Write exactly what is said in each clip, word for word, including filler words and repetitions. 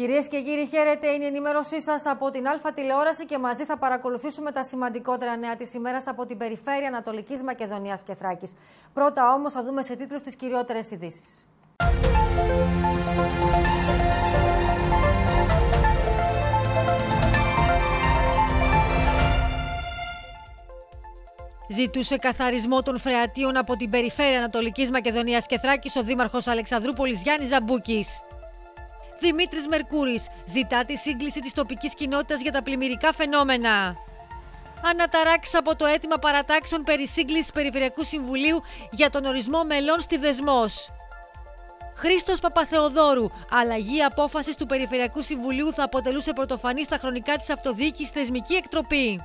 Κυρίες και κύριοι, χαίρετε. Είναι η ενημέρωσή σας από την Α τηλεόραση και μαζί θα παρακολουθήσουμε τα σημαντικότερα νέα της ημέρας από την περιφέρεια Ανατολικής Μακεδονίας και Θράκης. Πρώτα όμως θα δούμε σε τίτλους τις κυριότερες ειδήσεις. Ζητούσε καθαρισμό των φρεατίων από την περιφέρεια Ανατολικής Μακεδονίας και Θράκης ο Δήμαρχος Αλεξανδρούπολης Γιάννης Ζαμπούκης. Δημήτρης Μερκούρης ζητά τη σύγκληση της τοπικής κοινότητας για τα πλημμυρικά φαινόμενα. Αναταράξεις από το αίτημα παρατάξεων περί σύγκλησης Περιφερειακού Συμβουλίου για τον ορισμό μελών στη Δεσμός. Χρήστος Παπαθεοδόρου. Αλλαγή απόφασης του Περιφερειακού Συμβουλίου θα αποτελούσε πρωτοφανή στα χρονικά της αυτοδιοίκησης θεσμική εκτροπή.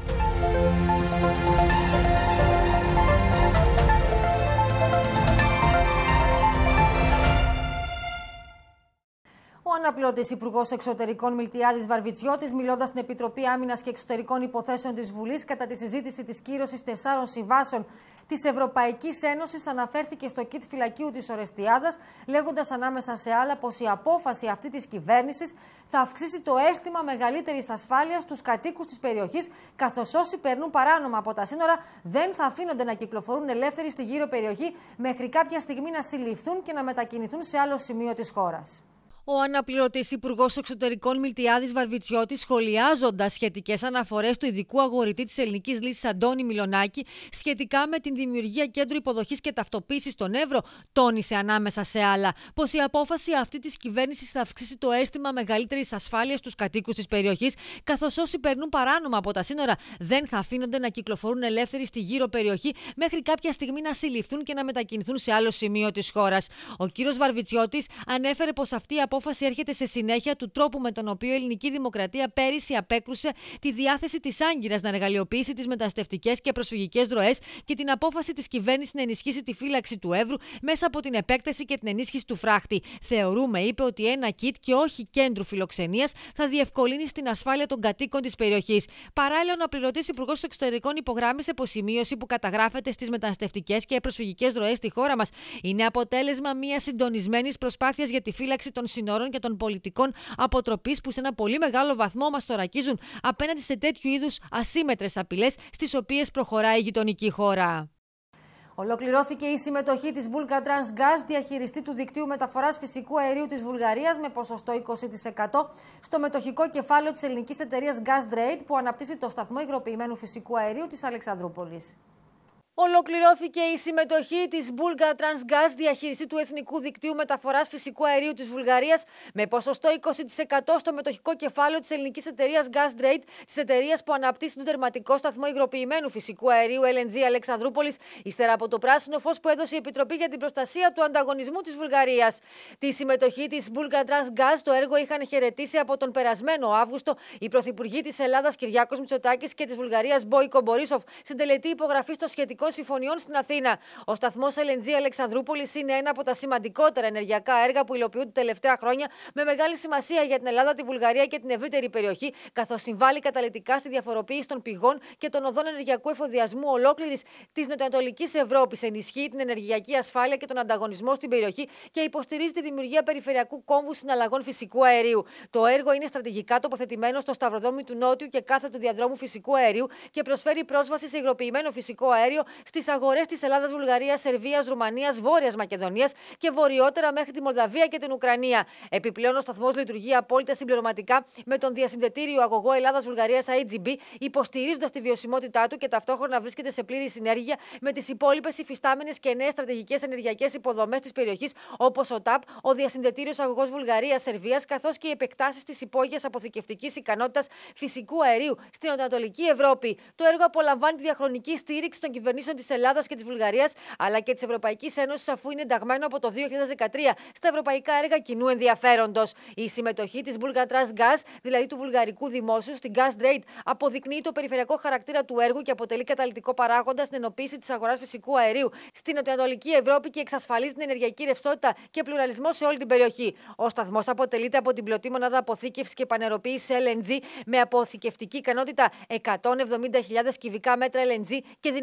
Ο αναπληρωτής Υπουργός Εξωτερικών Μιλτιάδης Βαρβιτσιώτης, μιλώντας στην Επιτροπή Άμυνας και Εξωτερικών Υποθέσεων της Βουλής κατά τη συζήτηση της κύρωσης τεσσάρων συμβάσεων της Ευρωπαϊκής Ένωσης, αναφέρθηκε στο κιτ φυλακίου της Ορεστιάδας, λέγοντας ανάμεσα σε άλλα πως η απόφαση αυτή της κυβέρνησης θα αυξήσει το αίσθημα μεγαλύτερης ασφάλειας στους κατοίκους της περιοχής, καθώς όσοι περνούν παράνομα από τα σύνορα δεν θα αφήνονται να κυκλοφορούν ελεύθεροι στη γύρω περιοχή μέχρι κάποια στιγμή να συλληφθούν και να μετακινηθούν σε άλλο σημείο της χώρας. Ο αναπληρωτής Υπουργός Εξωτερικών Μιλτιάδης Βαρβιτσιώτης, σχολιάζοντας σχετικές αναφορές του ειδικού αγορητή της Ελληνικής Λύσης Αντώνη Μιλονάκη σχετικά με την δημιουργία κέντρου υποδοχής και ταυτοποίησης στον Εύρο, τόνισε ανάμεσα σε άλλα πως η απόφαση αυτή της κυβέρνησης θα αυξήσει το αίσθημα μεγαλύτερης ασφάλειας στους κατοίκους της περιοχής, καθώς όσοι περνούν παράνομα από τα σύνορα δεν θα αφήνονται να κυκλοφορούν ελεύθεροι στη γύρω περιοχή μέχρι κάποια στιγμή να συλληφθούν και να μετακινηθούν σε άλλο σημείο της χώρας. Ο κύριος Βαρβιτσιώτης ανέφερε πως αυτή η απόφαση έρχεται σε συνέχεια του τρόπου με τον οποίο η ελληνική δημοκρατία πέρυσι απέκρουσε τη διάθεση της Άγκυρας να εργαλειοποιήσει τις μεταναστευτικές και προσφυγικές ροές και την απόφαση της κυβέρνησης να ενισχύσει τη φύλαξη του Εύρου μέσα από την επέκταση και την ενίσχυση του φράχτη. Θεωρούμε, είπε, ότι ένα κιτ και όχι κέντρου φιλοξενίας θα διευκολύνει στην ασφάλεια των κατοίκων της περιοχής. Παράλληλα, ο αναπληρωτής Υπουργός Εξωτερικών υπογράμμισε πως η μείωση που καταγράφεται στις μεταναστευτικές και προσφυγικές ροές στη χώρα μας είναι αποτέλεσμα μιας συντονισμένης προσπάθειας για τη φύλαξη των συνόρων και των πολιτικών αποτροπής που σε ένα πολύ μεγάλο βαθμό μας θωρακίζουν απέναντι σε τέτοιου είδους ασύμμετρες απειλές στις οποίες προχωράει η γειτονική χώρα. Ολοκληρώθηκε η συμμετοχή της Bulgartrans Gas, διαχειριστή του δικτύου μεταφοράς φυσικού αερίου της Βουλγαρίας, με ποσοστό είκοσι τοις εκατό στο μετοχικό κεφάλαιο της ελληνικής εταιρείας GasDrate, που αναπτύσσει το σταθμό υγροποιημένου φυσικού αερίου της Αλεξανδρούπολης. Ολοκληρώθηκε η συμμετοχή της Bulgartrans Gas, διαχειριστή του Εθνικού Δικτύου Μεταφοράς Φυσικού Αερίου της Βουλγαρίας, με ποσοστό είκοσι τοις εκατό στο μετοχικό κεφάλαιο της ελληνικής εταιρείας GasDrate, της εταιρείας που αναπτύσσει τον τερματικό σταθμό υγροποιημένου φυσικού αερίου Ελ Εν Τζι Αλεξανδρούπολης, ύστερα από το πράσινο φως που έδωσε η Επιτροπή για την Προστασία του Ανταγωνισμού της Βουλγαρίας. Τη συμμετοχή της Bulgartrans Gas στο έργο είχαν χαιρετήσει από τον περασμένο Αύγουστο οι πρωθυπουργοί της Ελλάδας Κυριάκος Μητσοτάκης και της Βουλγαρίας Μπόικο Μπορίσοφ, στην τελετή υπογραφή στο σχετικό συμφωνιών στην Αθήνα. Ο σταθμός Ελ Εν Τζι Αλεξανδρούπολης είναι ένα από τα σημαντικότερα ενεργειακά έργα που υλοποιούνται τελευταία χρόνια, με μεγάλη σημασία για την Ελλάδα, τη Βουλγαρία και την ευρύτερη περιοχή, καθώς συμβάλλει καταλυτικά στη διαφοροποίηση των πηγών και των οδών ενεργειακού εφοδιασμού ολόκληρης της νοτιοανατολικής Ευρώπης, ενισχύει την ενεργειακή ασφάλεια και τον ανταγωνισμό στην περιοχή και υποστηρίζει τη δημιουργία περιφερειακού κόμβου συναλλαγών φυσικού αερίου. Το έργο είναι στρατηγικά τοποθετημένο στο σταυροδρόμι του Νότιου και κάθετου διαδρόμου φυσικού αερίου και προσφέρει πρόσβαση σε υγροποιημένο φυσικό αέριο στις αγορές της Ελλάδας, Βουλγαρίας, Σερβίας, Ρουμανίας, Βόρειας Μακεδονίας και βορειότερα μέχρι τη Μολδαβία και την Ουκρανία. Επιπλέον, ο σταθμός λειτουργεί απόλυτα συμπληρωματικά με τον διασυνδετήριο αγωγό Ελλάδας-Βουλγαρίας Άι Τζι Μπι, υποστηρίζοντας τη βιωσιμότητά του και ταυτόχρονα βρίσκεται σε πλήρη συνέργεια με τις υπόλοιπες υφιστάμενες και νέες στρατηγικές ενεργειακές υποδομές της περιοχής, όπως ο ΤΑΠ, ο διασυνδετήριος αγωγός Βουλγαρίας-Σερβίας, καθώς και οι επεκτάσεις της υπόγειας αποθηκευτικής ικανότητας φυσικού αερίου στην Ανατολική Ευρώπη. Το έργο απολαμβάνει τη διαχρονική στήριξη των κυβερνήσεων της Ελλάδας και της Βουλγαρίας, αλλά και της Ευρωπαϊκής Ένωσης, αφού είναι ενταγμένο από το δύο χιλιάδες δεκατρία στα ευρωπαϊκά έργα κοινού ενδιαφέροντος. Η συμμετοχή της Bulgartrans Gas, δηλαδή του βουλγαρικού δημόσιου, στην GasDrate, αποδεικνύει το περιφερειακό χαρακτήρα του έργου και αποτελεί καταλυτικό παράγοντα στην ενοποίηση της αγοράς φυσικού αερίου στην Νοτιοανατολική Ευρώπη και εξασφαλίζει την ενεργειακή ρευστότητα και πλουραλισμό σε όλη την περιοχή. Ο σταθμός αποτελείται από την πλωτή μονάδα αποθήκευσης και πανεροποίησης Ελ Εν Τζι με αποθηκευτική ικανότητα εκατόν εβδομήντα χιλιάδες κυβικά μέτρα Ελ Εν Τζι και δυναμικότητα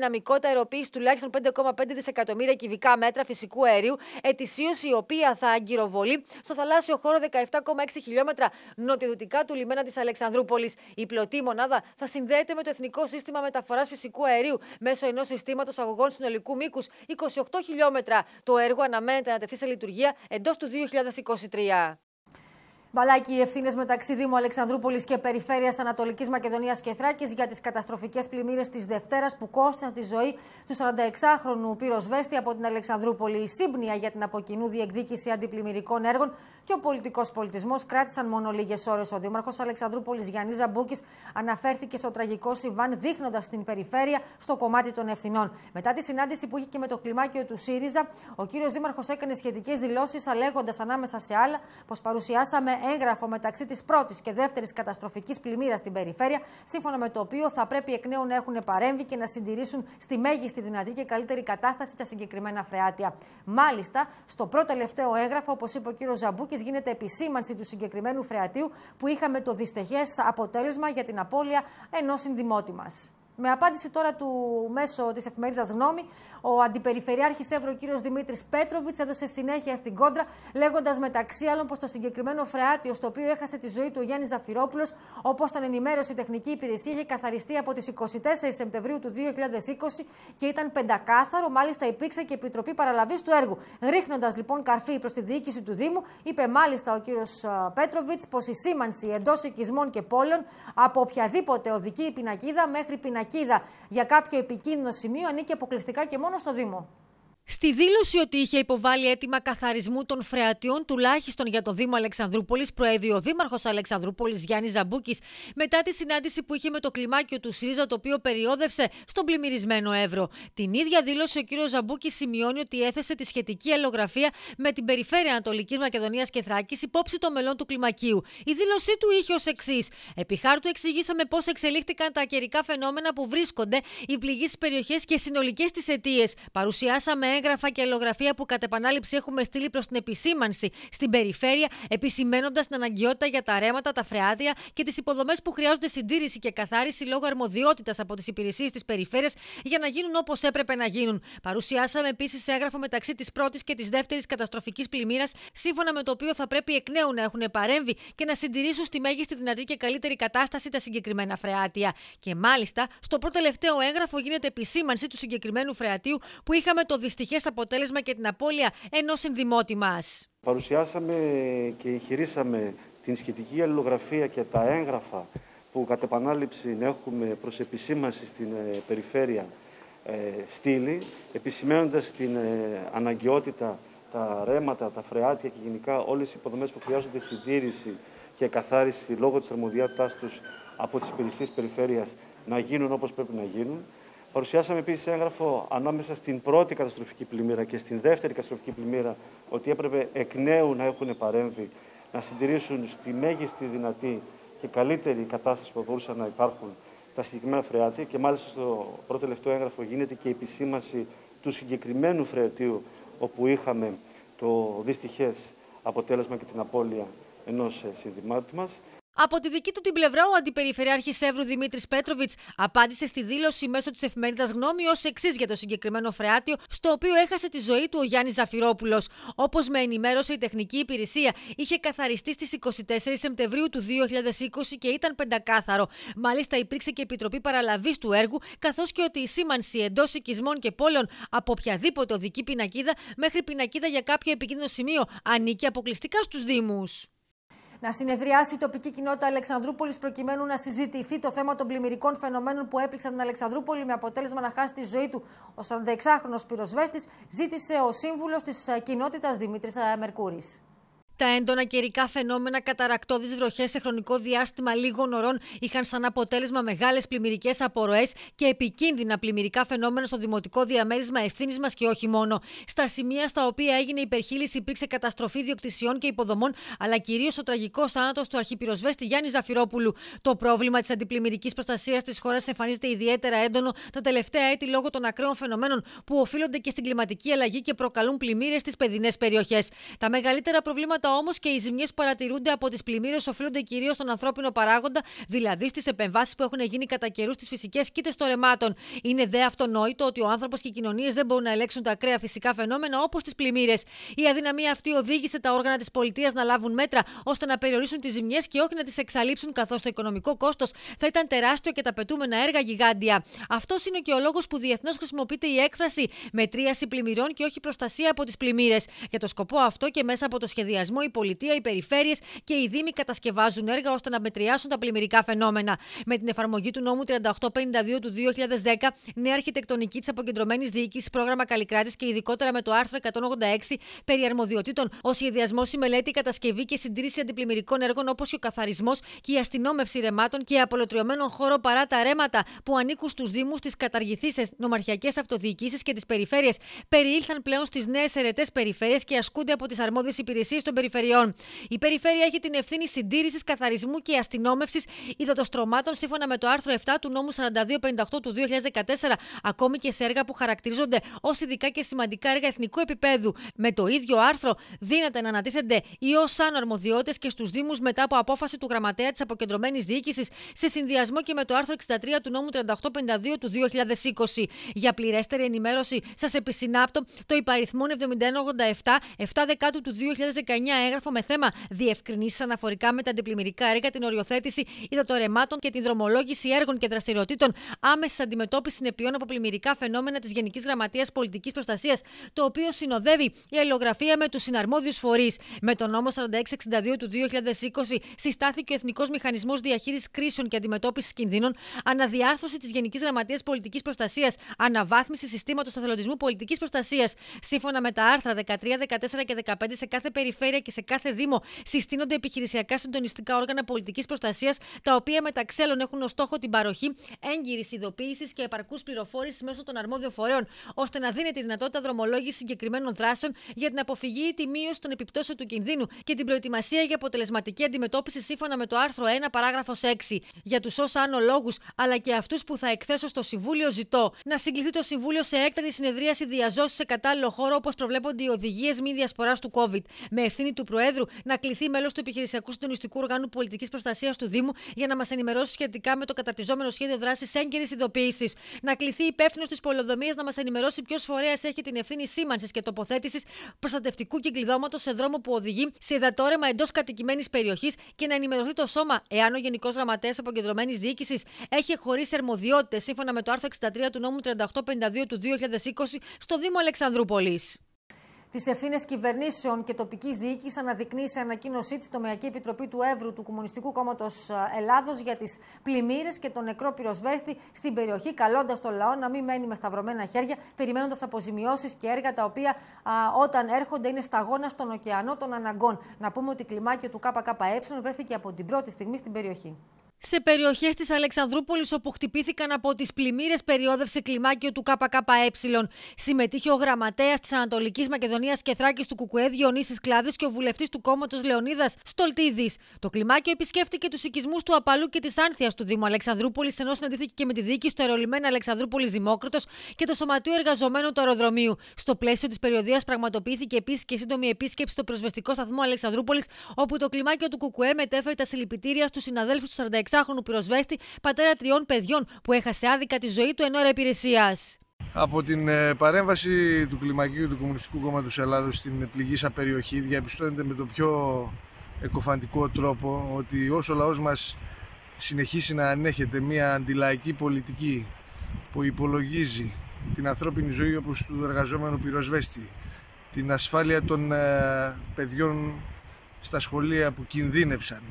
αεροποίηση τουλάχιστον πέντε κόμμα πέντε δισεκατομμύρια κυβικά μέτρα φυσικού αερίου, ετησίως, η οποία θα αγκυροβολεί στο θαλάσσιο χώρο δεκαεπτά κόμμα έξι χιλιόμετρα νοτιοδυτικά του λιμένα της Αλεξανδρούπολης. Η πλωτή μονάδα θα συνδέεται με το Εθνικό Σύστημα Μεταφοράς Φυσικού Αερίου μέσω ενός συστήματος αγωγών συνολικού μήκους είκοσι οκτώ χιλιόμετρα. Το έργο αναμένεται να τεθεί σε λειτουργία εντός του δύο χιλιάδες είκοσι τρία. Μπαλάκι, οι ευθύνες μεταξύ Δήμου Αλεξανδρούπολης και Περιφέρειας Ανατολικής Μακεδονίας και Θράκης για τις καταστροφικές πλημμύρες της Δευτέρας που κόστησαν τη ζωή του σαρανταεξάχρονου πυροσβέστη από την Αλεξανδρούπολη. Η σύμπνοια για την από κοινού διεκδίκηση αντιπλημμυρικών έργων και ο πολιτικός πολιτισμός κράτησαν μόνο λίγες ώρες. Ο Δήμαρχος Αλεξανδρούπολης Γιάννης Ζαμπούκης αναφέρθηκε στο τραγικό συμβάν, δείχνοντας την περιφέρεια στο κομμάτι των ευθυνών. Μετά τη συνάντηση που είχε και με το κλιμάκιο του ΣΥΡΙΖΑ, ο κύριος Δήμαρχος έκανε σχετικές δηλώσεις, αλέγοντας ανάμεσα σε άλλα πως παρουσιάσαμε έγγραφο μεταξύ της πρώτης και δεύτερης καταστροφικής πλημμύρας στην περιφέρεια, σύμφωνα με το οποίο θα πρέπει εκ νέου να έχουν παρέμβει και να συντηρήσουν στη μέγιστη δυνατή και καλύτερη κατάσταση τα συγκεκριμένα φρεάτια. Μάλιστα, στο πρώτο τελευταίο έγγραφο, όπως είπε ο κύριος Ζαμπούκης, γίνεται επισήμανση του συγκεκριμένου φρεατίου που είχαμε το δυστυχές αποτέλεσμα για την απώλεια ενός συνδημότη μας. Με απάντηση τώρα του μέσω της εφημερίδας Γνώμη, ο Αντιπεριφερειάρχης Εύρου, ο κύριος Δημήτρης Πέτροβιτς, έδωσε συνέχεια στην κόντρα, λέγοντας μεταξύ άλλων πως το συγκεκριμένο φρεάτιο, στο οποίο έχασε τη ζωή του ο Γιάννης Ζαφυρόπουλος, όπως τον ενημέρωσε η τεχνική υπηρεσία, είχε καθαριστεί από τις εικοστή τέταρτη Σεπτεμβρίου του δύο χιλιάδες είκοσι και ήταν πεντακάθαρο. Μάλιστα, υπήρξε και επιτροπή παραλαβής του έργου. Ρίχνοντας λοιπόν καρφί προς τη διοίκηση του Δήμου, είπε μάλιστα ο κύριος Πέτροβιτς πως η σήμανση εντός οικισμών και πόλεων από οποιαδήποτε οδική πινακίδα μέχρι πινακίδα για κάποιο επικίνδυνο σημείο ανήκει αποκλειστικά και μόνο στο Δήμο. Στη δήλωση ότι είχε υποβάλει αίτημα καθαρισμού των φρεατιών, τουλάχιστον για το Δήμο Αλεξανδρούπολης, προέβη ο Δήμαρχος Αλεξανδρούπολης Γιάννης Ζαμπούκης μετά τη συνάντηση που είχε με το κλιμάκιο του ΣΥΡΙΖΑ, το οποίο περιόδευσε στον πλημμυρισμένο Εύρο. Την ίδια δήλωση ο κ. Ζαμπούκης σημειώνει ότι έθεσε τη σχετική αλληλογραφία με την Περιφέρεια Ανατολικής Μακεδονίας και Θράκης υπόψη των μελών του κλιμακίου. Η δήλωσή του είχε ως εξής: επί χάρτου εξηγήσαμε πώς εξελίχθηκαν τα καιρικά φαινόμενα που βρίσκονται οι πληγείς περιοχές και συνολικές τις αιτίες. Παρουσιάσαμε έγγραφα και αλληλογραφία που κατ' επανάληψη έχουμε στείλει προς την επισήμανση στην περιφέρεια, επισημαίνοντας την αναγκαιότητα για τα ρέματα, τα φρεάτια και τις υποδομές που χρειάζονται συντήρηση και καθάριση λόγω αρμοδιότητας από τις υπηρεσίες της περιφέρειας για να γίνουν όπως έπρεπε να γίνουν. Παρουσιάσαμε επίσης έγγραφο μεταξύ της πρώτης και της δεύτερης καταστροφικής πλημμύρας, σύμφωνα με το οποίο θα πρέπει εκ νέου να έχουν παρέμβει και να συντηρήσουν στη μέγιστη δυνατή και καλύτερη κατάσταση τα συγκεκριμένα φρεάτια. Και μάλιστα, στο πρώτο τελευταίο έγγραφο γίνεται επισήμανση του συγκεκριμένου φρεατίου που είχαμε το δυστυχές αποτέλεσμα και την απώλεια ενός συνδημότη μας. Παρουσιάσαμε και εγχειρήσαμε την σχετική αλληλογραφία και τα έγγραφα που κατ' επανάληψη έχουμε προς επισήμανση στην ε, περιφέρεια ε, στείλει, επισημένοντας την ε, αναγκαιότητα τα ρέματα, τα φρεάτια και γενικά όλες οι υποδομές που χρειάζονται συντήρηση και καθάριση λόγω της αρμοδιότητάς τους από τις υπηρεσίες της περιφέρειας να γίνουν όπως πρέπει να γίνουν. Παρουσιάσαμε επίσης έγγραφο ανάμεσα στην πρώτη καταστροφική πλημμύρα και στην δεύτερη καταστροφική πλημμύρα ότι έπρεπε εκ νέου να έχουν παρέμβει, να συντηρήσουν στη μέγιστη δυνατή και καλύτερη κατάσταση που μπορούσαν να υπάρχουν τα συγκεκριμένα φρεάτια και μάλιστα στο πρώτο τελευταίο έγγραφο γίνεται και η επισήμανση του συγκεκριμένου φρεατίου όπου είχαμε το δυστυχές αποτέλεσμα και την απώλεια ενός συνδημάτου μας. Από τη δική του την πλευρά, ο Αντιπεριφερειάρχης Εύρου Δημήτρης Πέτροβιτς απάντησε στη δήλωση μέσω της εφημερίδας Γνώμη ως εξής για το συγκεκριμένο φρεάτιο, στο οποίο έχασε τη ζωή του ο Γιάννης Ζαφυρόπουλος. Όπως με ενημέρωσε η τεχνική υπηρεσία, είχε καθαριστεί στις εικοστή τέταρτη Σεπτεμβρίου του δύο χιλιάδες είκοσι και ήταν πεντακάθαρο. Μάλιστα, υπήρξε και επιτροπή παραλαβής του έργου, καθώς και ότι η σήμανση εντός οικισμών και πόλεων από οποιαδήποτε οδική πινακίδα μέχρι πινακίδα για κάποιο επικίνδυνο σημείο ανήκει αποκλειστικά στους Δήμους. Να συνεδριάσει η τοπική κοινότητα Αλεξανδρούπολης προκειμένου να συζητηθεί το θέμα των πλημμυρικών φαινομένων που έπληξαν την Αλεξανδρούπολη με αποτέλεσμα να χάσει τη ζωή του ο σαρανταεξάχρονος πυροσβέστης, ζήτησε ο σύμβουλος της κοινότητας Δημήτρης Μερκούρης. Τα έντονα καιρικά φαινόμενα, καταρρακτώδεις βροχές σε χρονικό διάστημα λίγων ωρών, είχαν σαν αποτέλεσμα μεγάλες πλημμυρικές απορροές και επικίνδυνα πλημμυρικά φαινόμενα στο δημοτικό διαμέρισμα ευθύνης μας και όχι μόνο. Στα σημεία στα οποία έγινε υπερχείληση υπήρξε καταστροφή ιδιοκτησιών και υποδομών, αλλά κυρίως ο τραγικός θάνατος του αρχιπυροσβέστη Γιάννη Ζαφυρόπουλου. Το πρόβλημα της αντιπλημμυρικής προστασίας της χώρας εμφανίζεται ιδιαίτερα έντονο τα τελευταία έτη λόγω των ακραίων φαινομένων που οφείλονται και στην κλιματική αλλαγή και προκαλούν πλημμύρες στις παιδινές περιοχές. Τα μεγαλύτερα προβλήματα Σίγουρα όμως και οι ζημιές που παρατηρούνται από τις πλημμύρες οφείλονται κυρίως στον ανθρώπινο παράγοντα, δηλαδή στις επεμβάσεις που έχουν γίνει κατά καιρούς στις φυσικές κοίτες των ρεμάτων. Είναι δε αυτονόητο ότι ο άνθρωπος και οι κοινωνίες δεν μπορούν να ελέγξουν τα ακραία φυσικά φαινόμενα όπως τις πλημμύρες. Η αδυναμία αυτή οδήγησε τα όργανα της πολιτείας να λάβουν μέτρα ώστε να περιορίσουν τις ζημιές και όχι να τις εξαλείψουν, καθώς το οικονομικό κόστος θα ήταν τεράστιο και τα πετούμενα έργα γιγάντια. Αυτός είναι και ο λόγος που διεθνώς χρησιμοποιείται η έκφραση μετρίαση πλημμυρών και όχι προστασία από τις πλημμύρες. Για το σκοπό αυτό και μέσα από το σχεδιασμό, η πολιτεία, οι περιφέρειες και οι δήμοι κατασκευάζουν έργα ώστε να μετριάσουν τα πλημμυρικά φαινόμενα. Με την εφαρμογή του νόμου τριάντα οκτώ πενήντα δύο του δύο χιλιάδες δέκα, νέα αρχιτεκτονική της αποκεντρωμένης διοίκησης, πρόγραμμα Καλλικράτης και ειδικότερα με το άρθρο εκατόν ογδόντα έξι περί αρμοδιοτήτων, ο σχεδιασμός, η μελέτη, η κατασκευή και συντήρηση αντιπλημμυρικών έργων όπως και ο καθαρισμός και η αστυνόμευση ρεμάτων και απολωτριωμένων χώρων παρά τα ρέματα που ανήκουν στους δήμους, τις καταργηθήσεις νομαρχιακές αυτοδιοικήσεις και τις περιφέρειες, περιήλθαν πλέον στις νέες αιρετές περιφέρειες και ασκούνται από τις αρμόδιες υπηρεσίες των περιφερειών. Η περιφέρεια έχει την ευθύνη συντήρησης, καθαρισμού και αστυνόμευσης υδατοστρωμάτων σύμφωνα με το άρθρο επτά του νόμου σαράντα δύο πενήντα οκτώ του δύο χιλιάδες δεκατέσσερα, ακόμη και σε έργα που χαρακτηρίζονται ως ειδικά και σημαντικά έργα εθνικού επίπεδου. Με το ίδιο άρθρο δύναται να ανατίθενται ή ως άνω αρμοδιότητες και στους δήμους μετά από απόφαση του γραμματέα της αποκεντρωμένης διοίκησης, σε συνδυασμό και με το άρθρο εξήντα τρία του νόμου τριάντα οκτώ πενήντα δύο του δύο χιλιάδες είκοσι. Για πληρέστερη ενημέρωση, σας επισυνάπτω το υπαριθμόν εβδομήντα ένα ογδόντα επτά επτά δεκάτου του δύο χιλιάδες δεκαεννιά έγγραφο με θέμα διευκρινήσεις αναφορικά με τα αντιπλημμυρικά έργα, την οριοθέτηση υδατορεμάτων και την δρομολόγηση έργων και δραστηριοτήτων άμεσης αντιμετώπισης συνεπειών από πλημμυρικά φαινόμενα της Γενικής Γραμματείας Πολιτικής Προστασίας, το οποίο συνοδεύει η αλληλογραφία με τους συναρμόδιους φορείς. Με τον νόμο σαράντα έξι εξήντα δύο του δύο χιλιάδες είκοσι συστάθηκε ο Εθνικός Μηχανισμός Διαχείρισης Κρίσεων και Αντιμετώπισης Κινδύνων, αναδιάρθρωση της Γενικής Γραμματείας Πολιτικής Προστασίας, αναβάθμιση συστήματος εθελοντισμού πολιτικής προστασίας. Σύμφωνα με τα άρθρα δεκατρία, δεκατέσσερα και δεκαπέντε, σε κάθε περιφέρεια και σε κάθε δήμο συστήνονται επιχειρησιακά συντονιστικά όργανα πολιτικής προστασίας, τα οποία μεταξύ άλλων έχουν ως στόχο την παροχή έγκυρης ειδοποίησης και επαρκούς πληροφόρησης μέσω των αρμόδιων φορέων, ώστε να δίνεται η δυνατότητα δρομολόγησης συγκεκριμένων δράσεων για την αποφυγή ή τη μείωση των επιπτώσεων του κινδύνου και την προετοιμασία για αποτελεσματική αντιμετώπιση σύμφωνα με το άρθρο ένα παράγραφος έξι. Για τους ως άνω λόγους, αλλά και αυτούς που θα εκθέσω στο Συμβούλιο, ζητώ να συγκληθεί το Συμβούλιο σε έκτακτη συνεδρίαση διαζώσης σε κατάλληλο χώρο, όπως προβλέπονται οι οδηγίες μη διασποράς του COVID. Με ευθύνη του Προέδρου να κληθεί μέλος του Επιχειρησιακού Συντονιστικού Οργάνου Πολιτικής Προστασίας του Δήμου για να μας ενημερώσει σχετικά με το καταρτιζόμενο σχέδιο δράσης έγκαιρης ειδοποίησης. Να κληθεί υπεύθυνος της πολεοδομίας να μας ενημερώσει ποιος φορέας έχει την ευθύνη σήμανσης και τοποθέτησης προστατευτικού κυκλειδώματος σε δρόμο που οδηγεί σε υδατόρεμα εντός κατοικημένης περιοχής και να ενημερωθεί το σώμα εάν ο Γενικός Γραμματέας Αποκεντρωμένης Διοίκησης έχει χωρίσει αρμοδιότητες σύμφωνα με το άρθρο εξήντα τρία του νόμου τριάντα οκτώ πενήντα δύο του δύο χιλιάδες είκοσι στο Δήμο Αλεξανδρούπολης. Τις ευθύνες κυβερνήσεων και τοπικής διοίκησης αναδεικνύει σε ανακοίνωσή της η Τομεακή Επιτροπή του Εύρου του Κομμουνιστικού Κόμματος Ελλάδος για τις πλημμύρες και τον νεκρό πυροσβέστη στην περιοχή, καλώντας τον λαό να μην μένει με σταυρωμένα χέρια, περιμένοντας αποζημιώσεις και έργα τα οποία α, όταν έρχονται είναι σταγόνα στον ωκεανό των αναγκών. Να πούμε ότι κλιμάκιο του ΚΚΕ βρέθηκε από την πρώτη στιγμή στην περιοχή. Σε περιοχές της Αλεξανδρούπολης όπου χτυπήθηκαν από τις πλημμύρες περιόδευσε κλιμάκιο του ΚΚΕ. Συμμετείχε ο γραμματέας της Ανατολικής Μακεδονίας και Θράκης του ΚΚΕ Διονύσης Κλάδης και ο βουλευτής του κόμματος Λεωνίδας Στολτίδης. Το κλιμάκιο επισκέφτηκε τους οικισμούς του Απαλού και της Άνθιας του Δήμου Αλεξανδρούπολης, ενώ συναντήθηκε και με τη διοίκηση του αερολιμένα Αλεξανδρούπολης Δημόκριτος και το Σωματείο Εργαζομένων του Αεροδρομίου. Στο πλαίσιο της περιοδίας πραγματοποιήθηκε επίσης και σύντομη επίσκεψη στο πυροσβεστικό σταθμό Αλεξανδρούπολης, όπου το κλιμάκιο του ΚΚΕ μετέφερε τα συλληπιτήρια στους συναδέλφους του σαράντα εξάχρονου πυροσβέστη, πατέρα τριών παιδιών, που έχασε άδικα τη ζωή του εν ώρα υπηρεσίας. Από την παρέμβαση του κλιμακίου του Κομμουνιστικού Κόμματος Ελλάδος στην πληγήσα περιοχή, διαπιστώνεται με τον πιο εκοφαντικό τρόπο ότι όσο ο λαός μας συνεχίσει να ανέχεται μια αντιλαϊκή πολιτική που υπολογίζει την ανθρώπινη ζωή όπως του εργαζόμενου πυροσβέστη, την ασφάλεια των παιδιών στα σχολεία που κινδύνεψαν,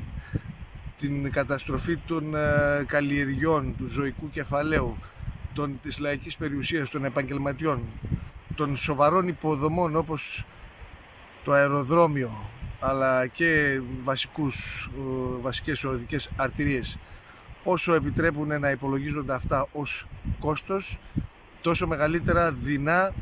την καταστροφή των καλλιεργιών, του ζωικού κεφαλαίου, των, της λαϊκής περιουσίας, των επαγγελματιών, των σοβαρών υποδομών όπως το αεροδρόμιο, αλλά και βασικούς, βασικές οδικές αρτηρίες. Όσο επιτρέπουν να υπολογίζονται αυτά ως κόστος, τόσο μεγαλύτερα δεινά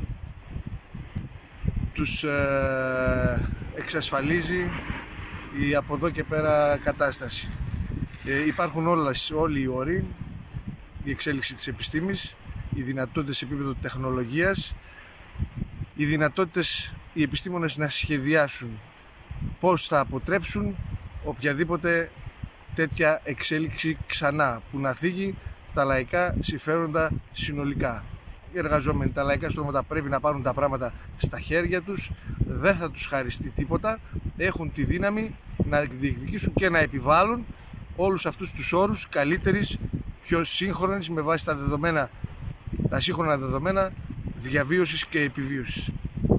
τους ε, εξασφαλίζει η από εδώ και πέρα κατάσταση. Ε, υπάρχουν όλες, όλοι οι όροι, η εξέλιξη της επιστήμης, οι δυνατότητες σε επίπεδο τεχνολογίας, οι δυνατότητες οι επιστήμονες να σχεδιάσουν πώς θα αποτρέψουν οποιαδήποτε τέτοια εξέλιξη ξανά που να θίγει τα λαϊκά συμφέροντα συνολικά. Οι εργαζόμενοι, τα λαϊκά στρώματα πρέπει να πάρουν τα πράγματα στα χέρια τους, δεν θα τους χαριστεί τίποτα, έχουν τη δύναμη να διεκδικήσουν και να επιβάλλουν όλους αυτούς τους όρους καλύτερης, πιο σύγχρονης, με βάση τα δεδομένα, τα σύγχρονα δεδομένα διαβίωσης και επιβίωσης.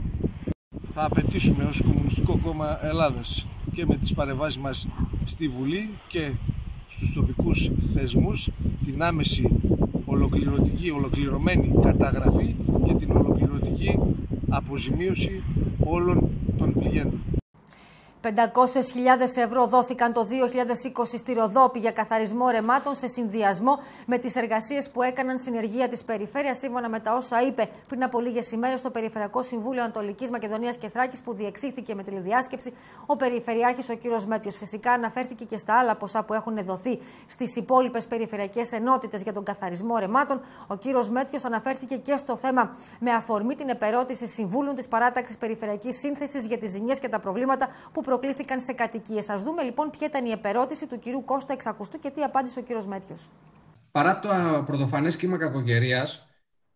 Θα απαιτήσουμε ως Κομμουνιστικό Κόμμα Ελλάδας και με τις παρεμβάσεις μας στη Βουλή και στους τοπικούς θεσμούς την άμεση ολοκληρωτική, ολοκληρωμένη καταγραφή και την ολοκληρωτική αποζημίωση όλων των πληγέντων. πεντακόσιες χιλιάδες ευρώ δόθηκαν το δύο χιλιάδες είκοσι στη Ροδόπη για καθαρισμό ρεμάτων σε συνδυασμό με τις εργασίες που έκαναν συνεργεία της Περιφέρειας, σύμφωνα με τα όσα είπε πριν από λίγες ημέρες στο Περιφερειακό Συμβούλιο Ανατολικής Μακεδονίας και Θράκης, που διεξήχθηκε με τηλεδιάσκεψη ο Περιφερειάρχης ο κ. Μέτιος. Φυσικά αναφέρθηκε και στα άλλα ποσά που έχουν δοθεί στις υπόλοιπες περιφερειακές ενότητες για τον καθαρισμό ρεμάτων. Ο κ. Μέτιος αναφέρθηκε και στο θέμα με αφορμή την επερώτηση συμβούλων της Παράταξης Περιφερειακής Σύνθεσης για τις ζημιές και τα προβλήματα που προκλήθηκαν σε κατοικίες. Ας δούμε λοιπόν ποια ήταν η επερώτηση του κυρίου Κώστα Εξακουστού και τι απάντησε ο κύριος Μέτιος. Παρά το πρωτοφανές κύμα κακοκαιρίας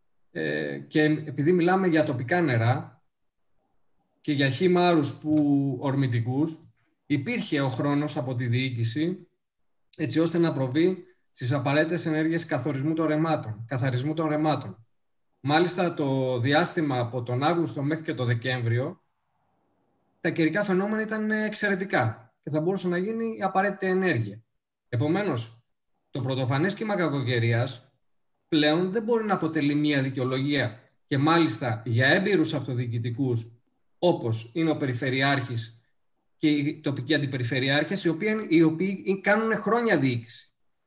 ε, και επειδή μιλάμε για τοπικά νερά και για χήμαρους που ορμητικούς, υπήρχε ο χρόνος από τη διοίκηση έτσι ώστε να προβεί στις απαραίτητες ενέργειες καθαρισμού των ρεμάτων, καθαρισμού των ρεμάτων. Μάλιστα το διάστημα από τον Αύγουστο μέχρι και τον Δεκέμβριο τα καιρικά φαινόμενα ήταν εξαιρετικά και θα μπορούσε να γίνει η απαραίτητη ενέργεια. Επομένως, το πρωτοφανές κύμα κακοκαιρίας πλέον δεν μπορεί να αποτελεί μία δικαιολογία και μάλιστα για έμπειρους αυτοδιοικητικούς όπως είναι ο Περιφερειάρχης και οι τοπικοί αντιπεριφερειάρχες, οι οποίοι, οι οποίοι κάνουν χρόνια διοίκηση.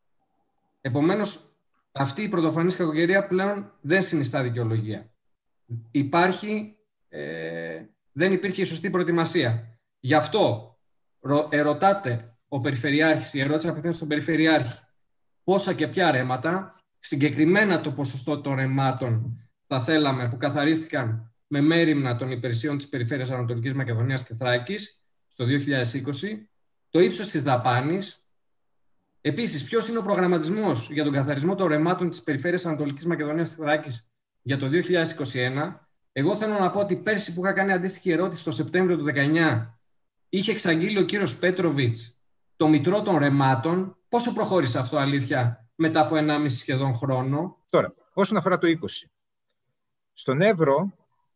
Επομένως, αυτή η πρωτοφανής κακοκαιρία πλέον δεν συνιστά δικαιολογία. Υπάρχει... Ε, δεν υπήρχε η σωστή προετοιμασία. Γι' αυτό ερωτάτε ο Περιφερειάρχης, η ερώτηση απευθύνεται στον Περιφερειάρχη, πόσα και ποια ρέματα, συγκεκριμένα το ποσοστό των ρεμάτων θα θέλαμε που καθαρίστηκαν με μέριμνα των υπηρεσιών της Περιφέρειας Ανατολικής Μακεδονίας και Θράκης στο δύο χιλιάδες είκοσι, το ύψος της δαπάνης. Επίσης, ποιος είναι ο προγραμματισμός για τον καθαρισμό των ρεμάτων της Περιφέρειας Ανατολικής Μακεδονίας και Θράκης για το δύο χιλιάδες είκοσι ένα. Εγώ θέλω να πω ότι πέρσι που είχα κάνει αντίστοιχη ερώτηση το Σεπτέμβριο του δύο χιλιάδες δεκαεννιά, είχε εξαγγείλει ο κύριος Πέτροβιτς το μητρό των ρεμάτων. Πόσο προχώρησε αυτό, αλήθεια, μετά από ενάμιση σχεδόν χρόνο? Τώρα, όσον αφορά το είκοσι, στον Εύρο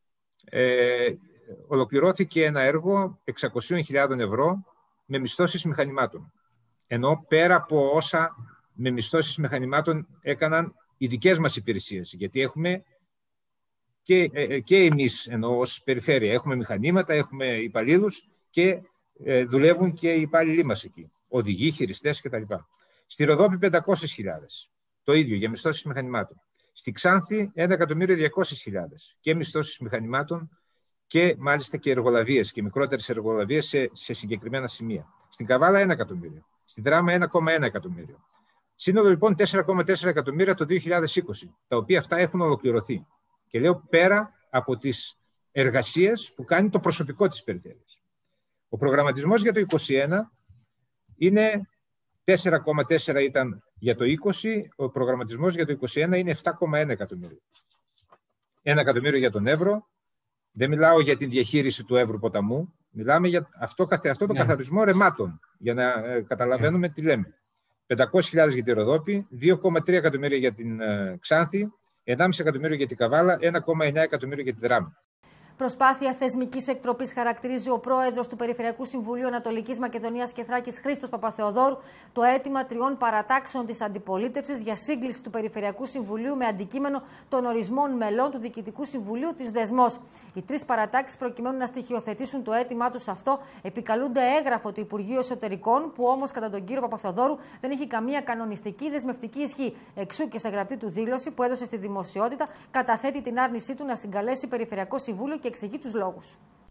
ε, ολοκληρώθηκε ένα έργο εξακόσιες χιλιάδες ευρώ με μισθώσεις μηχανημάτων. Ενώ πέρα από όσα με μισθώσεις μηχανημάτων έκαναν οι δικές μας υπηρεσίες, γιατί έχουμε Και, και εμείς ενώ ως περιφέρεια έχουμε μηχανήματα, έχουμε υπαλλήλους και ε, δουλεύουν και οι υπάλληλοι μας εκεί, οδηγοί, χειριστές κτλ. Στη Ροδόπη πεντακόσιες χιλιάδες, το ίδιο για μισθώσεις μηχανημάτων. Στη Ξάνθη ένα εκατομμύριο διακόσιες χιλιάδες και μισθώσεις μηχανημάτων και μάλιστα και εργολαβίες και μικρότερες εργολαβίες σε, σε συγκεκριμένα σημεία. Στην Καβάλα ένα εκατομμύριο, στην Δράμα ένα κόμμα ένα εκατομμύριο. Σύνολο λοιπόν τέσσερα κόμμα τέσσερα εκατομμύρια το δύο χιλιάδες είκοσι, τα οποία αυτά έχουν ολοκληρωθεί. Και λέω πέρα από τις εργασίες που κάνει το προσωπικό της περιφέρειας. Ο προγραμματισμός για το είκοσι ένα είναι τέσσερα κόμμα τέσσερα ήταν για το είκοσι, ο προγραμματισμός για το είκοσι ένα είναι επτά κόμμα ένα εκατομμύρια. Ένα εκατομμύριο για τον Εύρο. Δεν μιλάω για τη διαχείριση του Εύρου ποταμού. Μιλάμε για αυτό, αυτό το yeah. καθαρισμό ρεμάτων, για να ε, καταλαβαίνουμε yeah. τι λέμε. πεντακόσιες χιλιάδες για τη Ροδόπη, δύο κόμμα τρία εκατομμύρια για την ε, Ξάνθη, ενάμιση εκατομμύριο για την Καβάλα, ένα κόμμα εννέα εκατομμύριο για την Δράμα. Προσπάθεια θεσμικής εκτροπής χαρακτηρίζει ο πρόεδρος του Περιφερειακού Συμβουλίου Ανατολικής Μακεδονίας και Θράκης, Χρήστος Παπαθεοδόρου, το αίτημα τριών παρατάξεων της αντιπολίτευσης για σύγκληση του Περιφερειακού Συμβουλίου με αντικείμενο των ορισμών μελών του Διοικητικού Συμβουλίου της Δεσμός. Οι τρεις παρατάξεις, προκειμένου να στοιχειοθετήσουν το αίτημά τους αυτό, επικαλούνται έγγραφο του Υπουργείου Εσωτερικών, που όμως κατά τον κύριο Παπαθεοδόρου δεν έχει καμία κανονιστική δεσμευτική ισχύ. Εξού και σε γραπτή του δήλωση που έδωσε στη δημοσιότητα, καταθέτει την άρνησή του να συγκαλέσει Περιφερειακό Συμβούλιο και εξηγεί τους λόγους.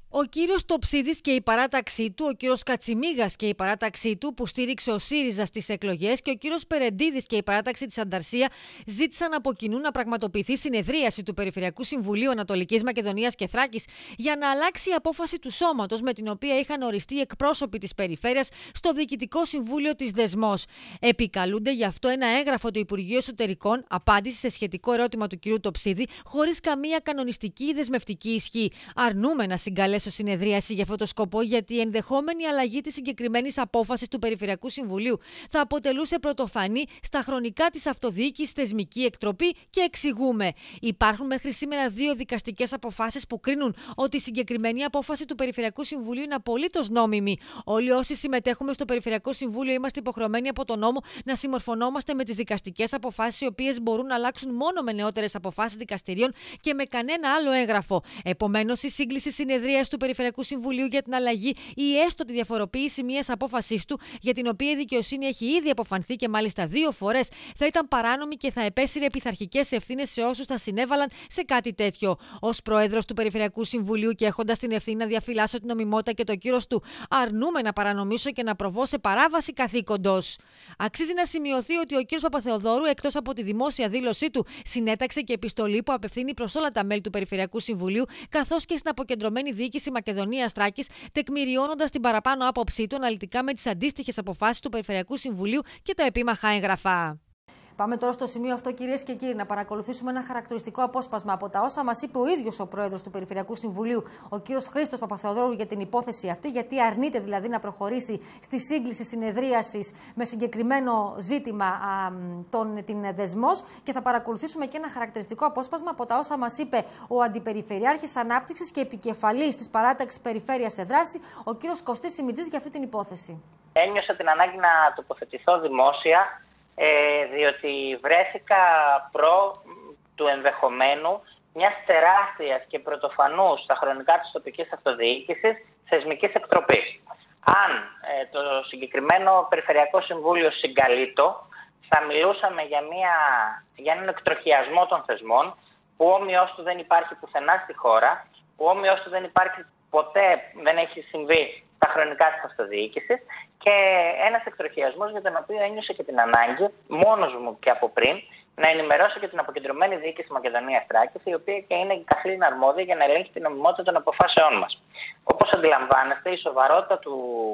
Ο κύριος Τοψίδης και η παράταξή του, ο κύριος Κατσιμίγας και η παράταξή του που στήριξε ο ΣΥΡΙΖΑ στις εκλογές και ο κύριος Περεντίδης και η παράταξη της Ανταρσία ζήτησαν από κοινού να πραγματοποιηθεί συνεδρίαση του Περιφερειακού Συμβουλίου Ανατολικής Μακεδονίας και Θράκης για να αλλάξει η απόφαση του σώματος με την οποία είχαν οριστεί οι εκπρόσωποι της περιφέρειας στο Διοικητικό Συμβούλιο της Δεσμός. Επικαλούνται γι' αυτό ένα έγγραφο του Υπουργείου Εσωτερικών, απάντηση σε σχετικό ερώτημα του κύριου Τοψίδη, χωρίς καμία κανονιστική ή δεσμευτική ισχύ. Αρνούμε να συγκαλέσουμε στο συνεδρίαση για αυτό το σκοπό, γιατί η ενδεχόμενη αλλαγή της συγκεκριμένης απόφασης του Περιφερειακού Συμβουλίου θα αποτελούσε πρωτοφανή στα χρονικά της αυτοδιοίκησης θεσμική εκτροπή και εξηγούμε. Υπάρχουν μέχρι σήμερα δύο δικαστικές αποφάσεις που κρίνουν ότι η συγκεκριμένη απόφαση του Περιφερειακού Συμβουλίου είναι απολύτως νόμιμη. Όλοι όσοι συμμετέχουμε στο Περιφερειακό Συμβούλιο είμαστε υποχρεωμένοι από τον νόμο να συμμορφωνόμαστε με τις δικαστικές αποφάσεις, οι οποίες μπορούν να αλλάξουν μόνο με νεότερες αποφάσεις δικαστηρίων και με κανένα άλλο έγγραφο. Επομένως, η σύγκληση συνεδρίας του Περιφερειακού Συμβουλίου για την αλλαγή ή έστω τη διαφοροποίηση μιας απόφασής του, για την οποία η δικαιοσύνη έχει ήδη αποφανθεί και μάλιστα δύο φορές, θα ήταν παράνομη και θα επέσυρε πειθαρχικές ευθύνες σε όσους θα συνέβαλαν σε κάτι τέτοιο. Ως πρόεδρος του Περιφερειακού Συμβουλίου και έχοντας την ευθύνη να διαφυλάσσω την νομιμότητα και το κύρος του, αρνούμε να παρανομήσω και να προβώ σε παράβαση καθήκοντος. Αξίζει να σημειωθεί ότι ο κ. Παπαθεοδόρου, εκτός από τη δημόσια δήλωσή του, συνέταξε και επιστολή που απευθύνει προς όλα τα μέλη του Περιφερειακού Συμβουλίου, καθώς και στην αποκεντρωμένη διοίκηση Μακεδονίας Θράκης, τεκμηριώνοντας την παραπάνω άποψή του αναλυτικά με τις αντίστοιχες αποφάσεις του Περιφερειακού Συμβουλίου και τα επίμαχα έγγραφα. Πάμε τώρα στο σημείο αυτό, κυρίες και κύριοι, να παρακολουθήσουμε ένα χαρακτηριστικό απόσπασμα από τα όσα μας είπε ο ίδιος ο πρόεδρος του Περιφερειακού Συμβουλίου, ο κύριος Χρήστος Παπαθεοδόρου, για την υπόθεση αυτή, γιατί αρνείται δηλαδή να προχωρήσει στη σύγκληση συνεδρίασης με συγκεκριμένο ζήτημα α, τον, την Δεσμός. Και θα παρακολουθήσουμε και ένα χαρακτηριστικό απόσπασμα από τα όσα μας είπε ο Αντιπεριφερειάρχης Ανάπτυξης και επικεφαλής της παράταξης Περιφέρειας σε δράση, ο κύριος Κωστής Σιμιτζής, για αυτή την υπόθεση. Ένιωσα την ανάγκη να τοποθετηθώ δημόσια, Ε, διότι βρέθηκα προ του ενδεχομένου μιας τεράστιας και πρωτοφανούς στα χρονικά της τοπικής αυτοδιοίκησης θεσμικής εκτροπής. Αν ε, το συγκεκριμένο Περιφερειακό Συμβούλιο συγκαλείτο, θα μιλούσαμε για, μια, για έναν εκτροχιασμό των θεσμών, που όμοιος του δεν υπάρχει πουθενά στη χώρα, που όμοιος του δεν υπάρχει ποτέ, δεν έχει συμβεί στα χρονικά της αυτοδιοίκησης, και ένας εκτροχιασμός για τον οποίο ένιωσα και την ανάγκη, μόνος μου και από πριν, να ενημερώσω και την αποκεντρωμένη διοίκηση Μακεδονίας Θράκης, η οποία και είναι η καθήλυνα αρμόδια για να ελέγχει την νομιμότητα των αποφάσεών μας. Όπως αντιλαμβάνεστε, η σοβαρότητα του,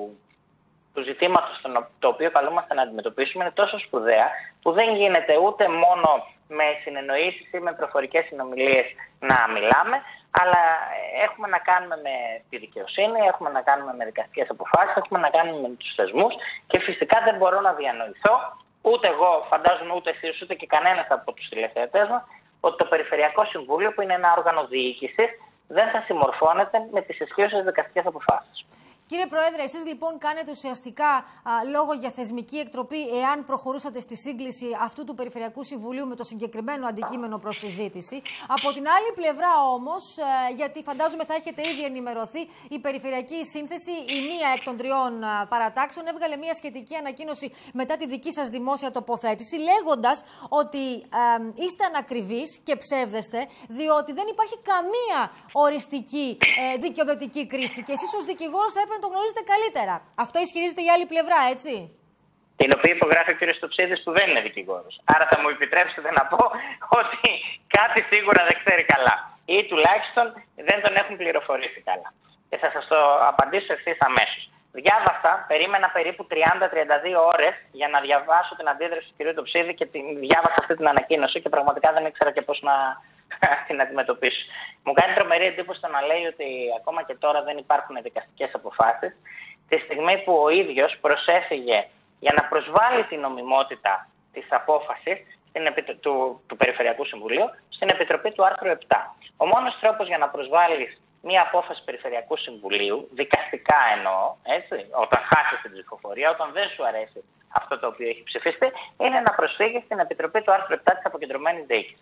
του ζητήματος το οποίο καλούμαστε να αντιμετωπίσουμε είναι τόσο σπουδαία, που δεν γίνεται ούτε μόνο με συνεννοήσεις ή με προφορικές συνομιλίες να μιλάμε, αλλά έχουμε να κάνουμε με τη δικαιοσύνη, έχουμε να κάνουμε με δικαστικές αποφάσεις, έχουμε να κάνουμε με τους θεσμούς, και φυσικά δεν μπορώ να διανοηθώ, ούτε εγώ, φαντάζομαι ούτε εσείς, ούτε και κανένας από τους τηλεθεατές μας, ότι το Περιφερειακό Συμβούλιο, που είναι ένα όργανο διοίκησης, δεν θα συμμορφώνεται με τις ισχύουσες δικαστικές αποφάσεις. Κύριε Πρόεδρε, εσείς λοιπόν κάνετε ουσιαστικά α, λόγο για θεσμική εκτροπή, εάν προχωρούσατε στη σύγκληση αυτού του Περιφερειακού Συμβουλίου με το συγκεκριμένο αντικείμενο προς συζήτηση. Από την άλλη πλευρά όμως, ε, γιατί φαντάζομαι θα έχετε ήδη ενημερωθεί, η Περιφερειακή Σύνθεση, η μία εκ των τριών α, παρατάξεων, έβγαλε μία σχετική ανακοίνωση μετά τη δική σας δημόσια τοποθέτηση, λέγοντας ότι ε, είστε ανακριβείς και ψεύδεστε, διότι δεν υπάρχει καμία οριστική ε, δικαιοδοτική κρίση. Και εσείς ως δικηγόρος θα έπρεπε να το γνωρίζετε καλύτερα. Αυτό ισχυρίζεται η άλλη πλευρά, έτσι. Την οποία υπογράφει ο κ. Τοψίδης, που δεν είναι δικηγόρος. Άρα θα μου επιτρέψετε να πω ότι κάτι σίγουρα δεν ξέρει καλά. Ή τουλάχιστον δεν τον έχουν πληροφορήσει καλά. Και θα σας το απαντήσω ευθύς αμέσως. Διάβασα, περίμενα περίπου τριάντα με τριάντα δύο ώρες για να διαβάσω την αντίδραση του κ. Τοψίδη, και την, διάβασα αυτή την ανακοίνωση και πραγματικά δεν ήξερα και πώς να την αντιμετωπίσω. Μου κάνει τρομερή εντύπωση το να λέει ότι ακόμα και τώρα δεν υπάρχουν δικαστικές αποφάσεις, τη στιγμή που ο ίδιος προσέφυγε για να προσβάλλει την νομιμότητα της απόφασης στην Επιτρο... του... του Περιφερειακού Συμβουλίου στην Επιτροπή του άρθρου επτά. Ο μόνος τρόπος για να προσβάλλεις μία απόφαση Περιφερειακού Συμβουλίου, δικαστικά εννοώ, έτσι, όταν χάσεις την ψηφοφορία, όταν δεν σου αρέσει αυτό το οποίο έχει ψηφιστεί, είναι να προσφύγεις στην Επιτροπή του άρθρου επτά της αποκεντρωμένης διοίκησης.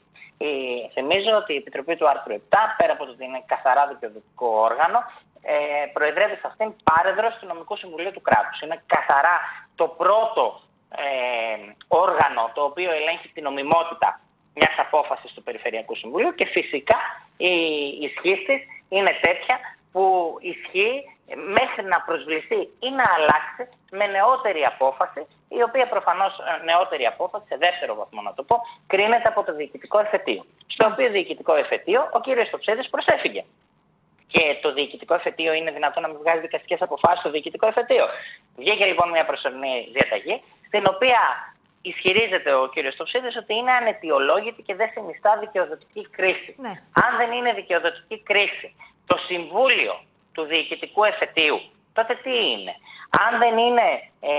Θυμίζω ότι η Επιτροπή του άρθρου επτά, πέρα από το ότι είναι καθαρά δικαιοδοτικό όργανο, ε, προεδρεύει σε αυτήν πάρεδρος του Νομικού Συμβουλίου του κράτους. Είναι καθαρά το πρώτο ε, όργανο το οποίο ελέγχει την νομιμότητα μιας απόφασης του Περιφερειακού Συμβουλίου, και φυσικά η ισχύ της είναι τέτοια που ισχύει μέχρι να προσβληθεί ή να αλλάξει με νεότερη απόφαση, η οποία προφανώς νεότερη απόφαση, σε δεύτερο βαθμό να το πω, κρίνεται από το διοικητικό εφετείο. Στο οποίο διοικητικό εφετείο ο κύριος Τοψίδης προσέφυγε. Και το διοικητικό εφετείο είναι δυνατόν να μην βγάζει δικαστικές αποφάσεις στο διοικητικό εφετείο. Βγήκε λοιπόν μια προσωρινή διαταγή, στην οποία ισχυρίζεται ο κύριος Τοψίδης ότι είναι αναιτιολόγητη και δεν συνιστά δικαιοδοτική κρίση. Ναι. Αν δεν είναι δικαιοδοτική κρίση το Συμβούλιο του Διοικητικού Εφετείου, τότε τι είναι? Αν δεν είναι, ε,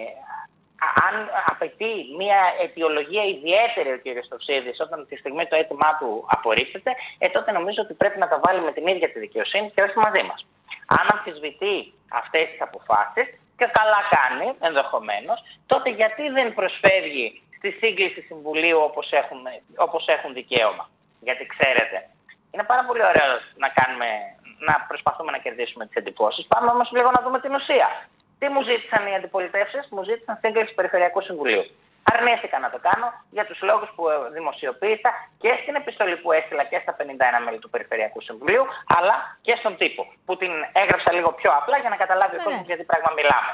αν απαιτεί μια αιτιολογία ιδιαίτερη ο κύριος Τοψίδης όταν τη στιγμή το αίτημά του απορρίπτεται, ε, τότε νομίζω ότι πρέπει να τα βάλει με την ίδια τη δικαιοσύνη και όχι μαζί μας. Αν αμφισβητεί αυτές τις αποφάσεις, και καλά κάνει ενδεχομένως, τότε γιατί δεν προσφεύγει στη σύγκληση Συμβουλίου όπως έχουν, όπως έχουν δικαίωμα? Γιατί ξέρετε, είναι πάρα πολύ ωραίο να, κάνουμε, να προσπαθούμε να κερδίσουμε τις εντυπώσεις. Πάμε όμως λίγο να δούμε την ουσία. Τι μου ζήτησαν οι αντιπολιτεύσεις? Μου ζήτησαν σύγκληση Περιφερειακού Συμβουλίου. Αρνήθηκα να το κάνω για τους λόγους που δημοσιοποίησα και στην επιστολή που έστειλα και στα πενήντα ένα μέλη του Περιφερειακού Συμβουλίου, αλλά και στον τύπο, που την έγραψα λίγο πιο απλά για να καταλάβει ο κόσμος γιατί πράγμα μιλάμε.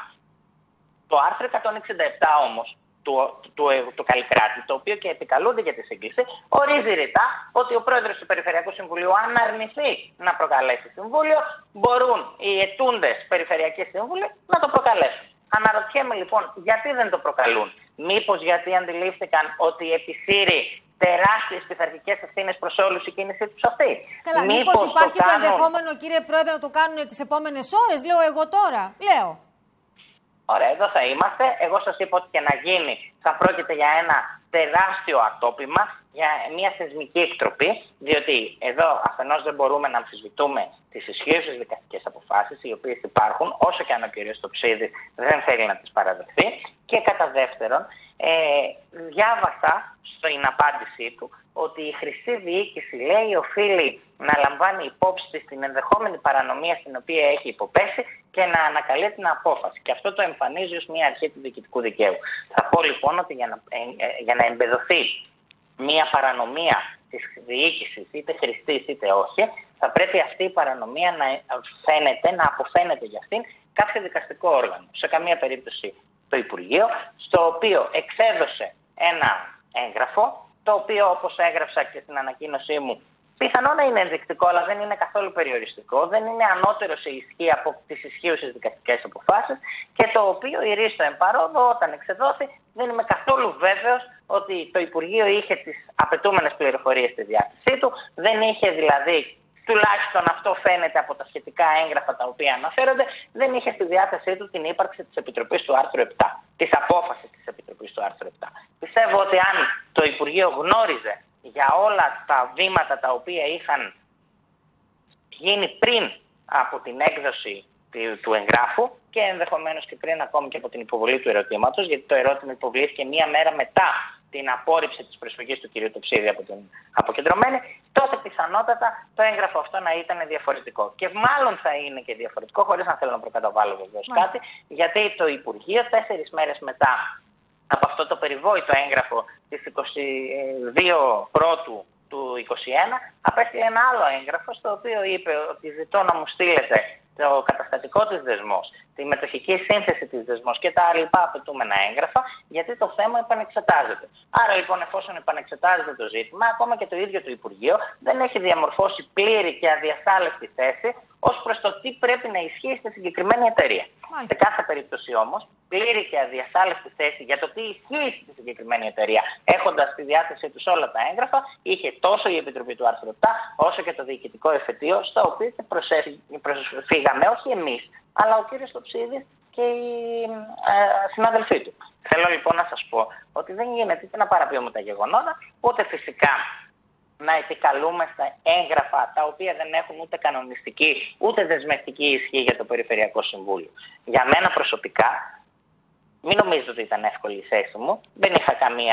Το άρθρο εκατόν εξήντα επτά όμως του, του, του, του Καλλικράτη, το οποίο και επικαλούνται για τη σύγκληση, ορίζει ρητά ότι ο πρόεδρος του Περιφερειακού Συμβουλίου, αν αρνηθεί να προκαλέσει συμβούλιο, μπορούν οι αιτούντες Περιφερειακοί Σύμβουλοι να το προκαλέσουν. Αναρωτιέμαι λοιπόν γιατί δεν το προκαλούν. Μήπως γιατί αντιλήφθηκαν ότι επισύρει τεράστιες πειθαρχικές ευθύνες προς όλους η κίνησή τους αυτή? Καλά, μήπως, μήπως υπάρχει το, κάνουν... το ενδεχόμενο, κύριε Πρόεδρε, να το κάνουν τις επόμενες ώρες? Λέω εγώ τώρα. Λέω. Ωραία, εδώ θα είμαστε. Εγώ σας είπα ότι και να γίνει θα πρόκειται για ένα τεράστιο ατόπιμα, για μια θεσμική εκτροπή, διότι εδώ αφενός δεν μπορούμε να αμφισβητούμε τις ισχύουσες δικαστικές αποφάσεις, οι οποίες υπάρχουν, όσο και αν ο κ. Τοψίδης δεν θέλει να τις παραδεχθεί. Και κατά δεύτερον, ε, διάβασα στην απάντησή του ότι η χρηστή διοίκηση, λέει, οφείλει να λαμβάνει υπόψη της την ενδεχόμενη παρανομία στην οποία έχει υποπέσει και να ανακαλεί την απόφαση. Και αυτό το εμφανίζει ως μια αρχή του διοικητικού δικαίου. Θα πω λοιπόν ότι για να, ε, ε, για να εμπεδοθεί μια παρανομία της διοίκησης, είτε χρηστής είτε όχι, θα πρέπει αυτή η παρανομία να φαίνεται, να αποφαίνεται για αυτήν κάποιο δικαστικό όργανο. Σε καμία περίπτωση το Υπουργείο, στο οποίο εξέδωσε ένα έγγραφο, το οποίο, όπως έγραψα και στην ανακοίνωσή μου, πιθανό να είναι ενδεικτικό, αλλά δεν είναι καθόλου περιοριστικό, δεν είναι ανώτερο σε ισχύ από τις ισχύουσες δικαστικές αποφάσεις και το οποίο ηρίστο εν παρόδο όταν εξεδόθη δεν είμαι καθόλου βέβαιος ότι το Υπουργείο είχε τις απαιτούμενες πληροφορίες στη διάθεσή του, δεν είχε δηλαδή, τουλάχιστον αυτό φαίνεται από τα σχετικά έγγραφα τα οποία αναφέρονται, δεν είχε στη διάθεσή του την ύπαρξη της Επιτροπής του άρθρου επτά, της απόφασης της Επιτροπής του άρθρου επτά. Πιστεύω ότι αν το Υπουργείο γνώριζε για όλα τα βήματα τα οποία είχαν γίνει πριν από την έκδοση του εγγράφου και ενδεχομένως και πριν ακόμη και από την υποβολή του ερωτήματος, γιατί το ερώτημα υποβλήθηκε μία μέρα μετά την απόρριψη της προσφυγής του κ. Τοψίδη από την αποκεντρωμένη, τότε πιθανότατα το έγγραφο αυτό να ήταν διαφορετικό. Και μάλλον θα είναι και διαφορετικό, χωρίς να θέλω να προκαταβάλω βεβαίως κάτι, γιατί το Υπουργείο τέσσερις μέρες μετά από αυτό το περιβόητο έγγραφο της εικοστή δεύτερη Πρώτου του είκοσι ένα, απέστειλε ένα άλλο έγγραφο, στο οποίο είπε ότι ζητώ να μου στείλετε το καταστατικό της δεσμός, τη μετοχική σύνθεση της δεσμός και τα λοιπά απαιτούμενα έγγραφα, γιατί το θέμα επανεξετάζεται. Άρα λοιπόν, εφόσον επανεξετάζεται το ζήτημα, ακόμα και το ίδιο το Υπουργείο δεν έχει διαμορφώσει πλήρη και αδιασάλευτη θέση ως προς το τι πρέπει να ισχύει στη συγκεκριμένη εταιρεία. Μάλιστα. Σε κάθε περίπτωση όμως, πλήρη και αδιασάλευτη θέση για το τι ισχύει στη συγκεκριμένη εταιρεία, έχοντας στη διάθεσή τους όλα τα έγγραφα, είχε τόσο η Επιτροπή του άρθρου επτά, όσο και το Διοικητικό Εφετείο, στο οποίο και προσφύγαμε όχι εμείς, αλλά ο κύριος Τοψίδης και οι ε, συνάδελφοί του. Θέλω λοιπόν να σας πω ότι δεν γίνεται είτε να παραποιούμε τα γεγονότα, ούτε φυσικά να επικαλούμε στα έγγραφα τα οποία δεν έχουν ούτε κανονιστική ούτε δεσμευτική ισχύ για το Περιφερειακό Συμβούλιο. Για μένα προσωπικά, μην νομίζετε ότι ήταν εύκολη η θέση μου. Δεν είχα καμία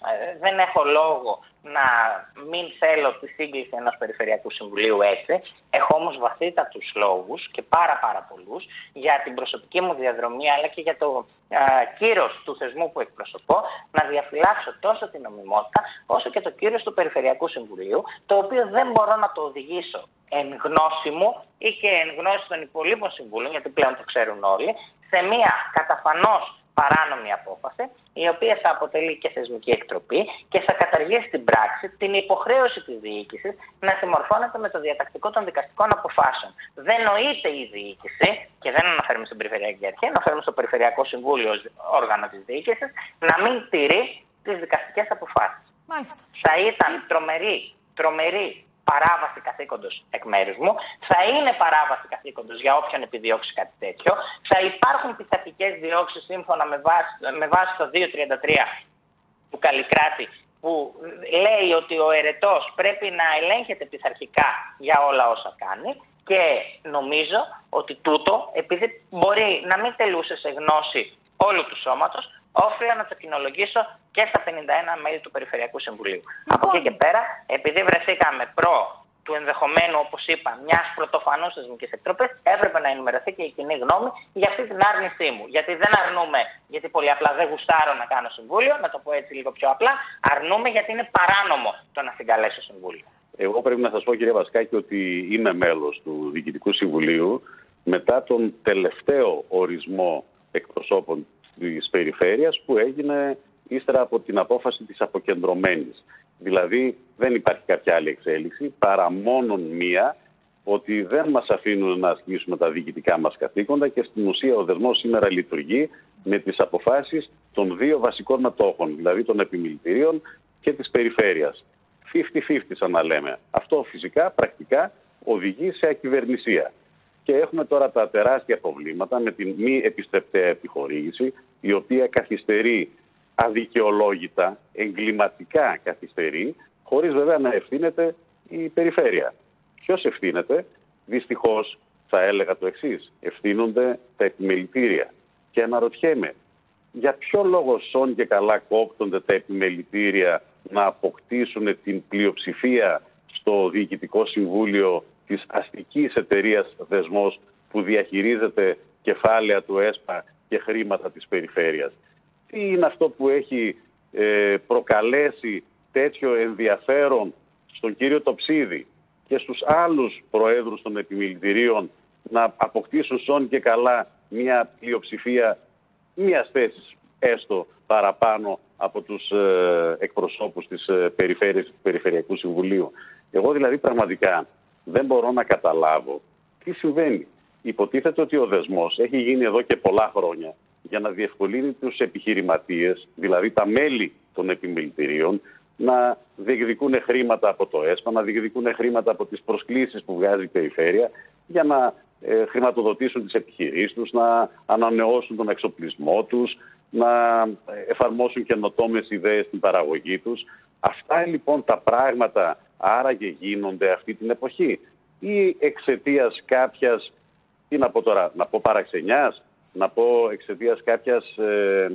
ε, δεν έχω λόγο να μην θέλω τη σύγκληση ενός Περιφερειακού Συμβουλίου έτσι. Έχω όμως βαθύτατους λόγους και πάρα πάρα πολλούς για την προσωπική μου διαδρομή αλλά και για το ε, κύρος του θεσμού που εκπροσωπώ να διαφυλάξω τόσο την νομιμότητα όσο και το κύρος του Περιφερειακού Συμβουλίου, το οποίο δεν μπορώ να το οδηγήσω εν γνώση μου ή και εν γνώση των υπολείπων συμβούλων, γιατί πλέον το ξέρουν όλοι, σε μια καταφανώς παράνομη απόφαση, η οποία θα αποτελεί και θεσμική εκτροπή και θα καταργήσει στην πράξη την υποχρέωση της διοίκησης να συμμορφώνεται με το διατακτικό των δικαστικών αποφάσεων. Δεν νοείται η διοίκηση, και δεν αναφέρουμε στην Περιφερειακή Αρχή, αναφέρουμε στο Περιφερειακό Συμβούλιο ως όργανο της διοίκησης, να μην τηρεί τις δικαστικές αποφάσεις. Μάλιστα. Θα ήταν τρομερή, τρομερή παράβαση καθήκοντος εκ μέρους μου, θα είναι παράβαση καθήκοντος για όποιον επιδιώξει κάτι τέτοιο, θα υπάρχουν πειθαρχικές διώξεις σύμφωνα με βάση, με βάση το δύο τριάντα τρία του Καλλικράτη, που λέει ότι ο ερετός πρέπει να ελέγχεται πειθαρχικά για όλα όσα κάνει, και νομίζω ότι τούτο, επειδή μπορεί να μην τελούσε σε γνώση όλου του σώματος, όφιλα να το κοινολογήσω και στα πενήντα ένα μέλη του Περιφερειακού Συμβουλίου. Λοιπόν. Από εκεί και πέρα, επειδή βρεθήκαμε προ του ενδεχομένου, όπως είπα, μιας πρωτοφανούς θεσμικής εκτροπής, έπρεπε να ενημερωθεί και η κοινή γνώμη για αυτή την άρνησή μου. Γιατί δεν αρνούμε, γιατί πολύ απλά δεν γουστάρω να κάνω συμβούλιο, να το πω έτσι λίγο πιο απλά, αρνούμε γιατί είναι παράνομο το να συγκαλέσω συμβούλιο. Εγώ πρέπει να σας πω, κύριε Βασκάκη, ότι είμαι μέλος του Διοικητικού Συμβουλίου μετά τον τελευταίο ορισμό εκπροσώπων της περιφέρειας που έγινε ύστερα από την απόφαση της αποκεντρωμένης. Δηλαδή δεν υπάρχει κάποια άλλη εξέλιξη παρά μόνον μία, ότι δεν μας αφήνουν να ασκήσουμε τα διοικητικά μας καθήκοντα και στην ουσία ο δεσμός σήμερα λειτουργεί με τις αποφάσεις των δύο βασικών μετόχων, δηλαδή των επιμελητηρίων και της περιφέρειας. πενήντα πενήντα σαν να λέμε. Αυτό φυσικά πρακτικά οδηγεί σε ακυβερνησία. Και έχουμε τώρα τα τεράστια προβλήματα με την μη επιστρεπτέα επιχορήγηση, η οποία καθυστερεί αδικαιολόγητα, εγκληματικά καθυστερεί, χωρίς βέβαια να ευθύνεται η περιφέρεια. Ποιος ευθύνεται? Δυστυχώς θα έλεγα το εξής: ευθύνονται τα επιμελητήρια. Και αναρωτιέμαι, για ποιο λόγο σών και καλά κόπτονται τα επιμελητήρια να αποκτήσουν την πλειοψηφία στο Διοικητικό Συμβούλιο της αστικής εταιρείας Δεσμός, που διαχειρίζεται κεφάλαια του ΕΣΠΑ και χρήματα της περιφέρειας? Τι είναι αυτό που έχει ε, προκαλέσει τέτοιο ενδιαφέρον στον κύριο Τοψίδη και στους άλλους προέδρους των επιμελητηρίων να αποκτήσουν σών και καλά μια πλειοψηφία μιας θέσης έστω παραπάνω από τους ε, εκπροσώπους της ε, περιφέρειας του Περιφερειακού Συμβουλίου? Εγώ δηλαδή πραγματικά δεν μπορώ να καταλάβω τι συμβαίνει. Υποτίθεται ότι ο δεσμός έχει γίνει εδώ και πολλά χρόνια για να διευκολύνει τους επιχειρηματίες, δηλαδή τα μέλη των επιμελητηρίων, να διεκδικούν χρήματα από το ΕΣΠΑ, να διεκδικούν χρήματα από τις προσκλήσεις που βγάζει η περιφέρεια για να ε, χρηματοδοτήσουν τις επιχειρήσεις τους, να ανανεώσουν τον εξοπλισμό τους, να εφαρμόσουν καινοτόμες ιδέες στην παραγωγή τους. Αυτά λοιπόν τα πράγματα άραγε γίνονται αυτή την εποχή ή εξαιτίας κάποιας, τι να πω τώρα, να πω παραξενιάς, να πω εξαιτίας κάποιας ε,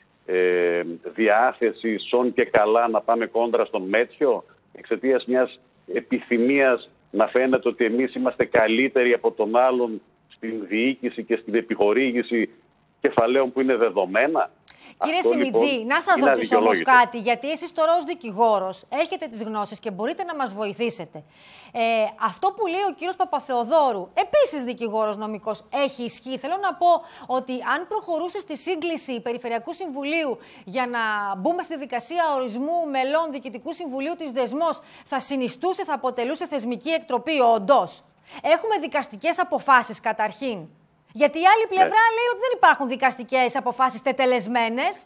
ε, διάθεσης σών και καλά να πάμε κόντρα στον Μέτιο, εξαιτίας μιας επιθυμίας να φαίνεται ότι εμείς είμαστε καλύτεροι από τον άλλον στην διοίκηση και στην επιχορήγηση κεφαλαίων που είναι δεδομένα. Κύριε Αυτό, Σιμιτζή, λοιπόν, να σας ρωτήσω όμως κάτι, γιατί εσείς τώρα ως δικηγόρος έχετε τις γνώσεις και μπορείτε να μας βοηθήσετε. Ε, αυτό που λέει ο κύριος Παπαθεοδόρου, επίσης δικηγόρος νομικός, έχει ισχύ? Θέλω να πω ότι αν προχωρούσε στη σύγκληση Περιφερειακού Συμβουλίου για να μπούμε στη δικασία ορισμού μελών Διοικητικού Συμβουλίου της Δεσμός, θα συνιστούσε, θα αποτελούσε θεσμική εκτροπή όντως? Έχουμε δικαστικές αποφάσεις καταρχήν. Γιατί η άλλη πλευρά ναι. λέει ότι δεν υπάρχουν δικαστικές αποφάσεις τετελεσμένες.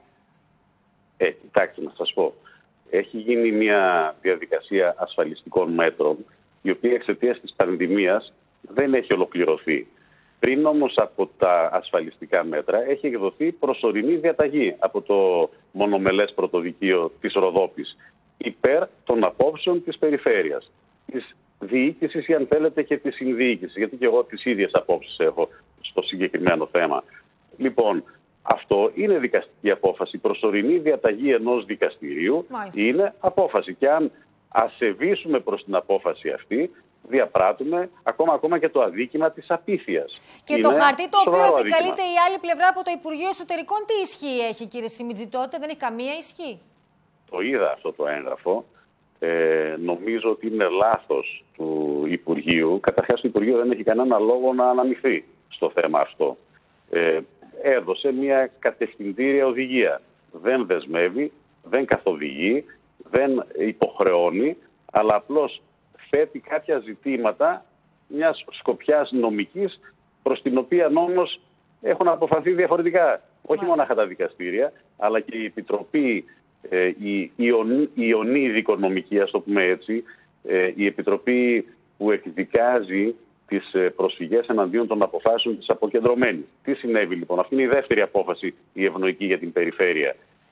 Ε, κοιτάξτε να σας πω. Έχει γίνει μια διαδικασία ασφαλιστικών μέτρων, η οποία εξαιτίας της πανδημίας δεν έχει ολοκληρωθεί. Πριν όμως από τα ασφαλιστικά μέτρα έχει εκδοθεί προσωρινή διαταγή από το μονομελές πρωτοδικείο της Ροδόπης υπέρ των απόψεων της περιφέρειας, της διοίκησης ή αν θέλετε και της συνδιοίκησης, γιατί και εγώ τις ίδιες απόψεις έχω στο συγκεκριμένο θέμα. Λοιπόν, Αυτό είναι δικαστική απόφαση. Η προσωρινή διαταγή ενός δικαστηρίου Μάλιστα. είναι απόφαση. Και αν ασεβήσουμε προς την απόφαση αυτή, διαπράττουμε ακόμα, ακόμα και το αδίκημα της απίθειας. Και είναι το χαρτί το οποίο επικαλείται η άλλη πλευρά από το Υπουργείο Εσωτερικών, τι ισχύ έχει, κύριε Σιμιτζή, τότε? Δεν έχει καμία ισχύ. Το είδα αυτό το έγγραφο. Ε, νομίζω ότι είναι λάθος του Υπουργείου. Καταρχάς, το Υπουργείο δεν έχει κανένα λόγο να αναμειχθεί στο θέμα αυτό. Ε, έδωσε μια κατευθυντήρια οδηγία. Δεν δεσμεύει, δεν καθοδηγεί, δεν υποχρεώνει, αλλά απλώς θέτει κάποια ζητήματα μιας σκοπιάς νομικής, προς την οποία όμως έχουν αποφανθεί διαφορετικά. Όχι μόνο τα δικαστήρια, αλλά και η Επιτροπή, ε, η, η Ιωνίδη Οικονομική, ας το πούμε έτσι, ε, η Επιτροπή που εκδικάζει τις προσφυγές εναντίον των αποφάσεων της αποκεντρωμένης. Τι συνέβη λοιπόν? Αυτή είναι η δεύτερη απόφαση, η ευνοϊκή για την περιφέρεια.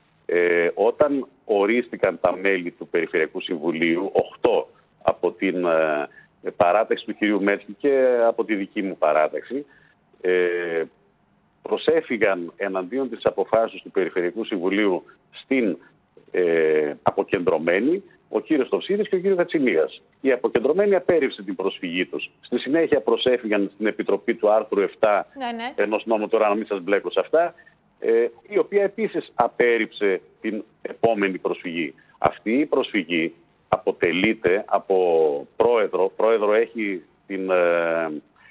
Ε, όταν ορίστηκαν τα μέλη του Περιφερειακού Συμβουλίου, οκτώ από την ε, παράταξη του κυρίου Μέτσκι και από τη δική μου παράταξη, ε, προσέφυγαν εναντίον της αποφάσεως του Περιφερειακού Συμβουλίου στην ε, αποκεντρωμένη, ο κύριος Στοψίδης και ο κύριος Κατσιμίας. Η αποκεντρωμένη απέρριψε την προσφυγή τους. Στη συνέχεια προσέφυγαν στην Επιτροπή του άρθρου επτά ναι, ναι. ενός νόμου, τώρα να μην σας μπλέκω σε αυτά, ε, η οποία επίσης απέρριψε την επόμενη προσφυγή. Αυτή η προσφυγή αποτελείται από πρόεδρο. Πρόεδρο έχει την ε,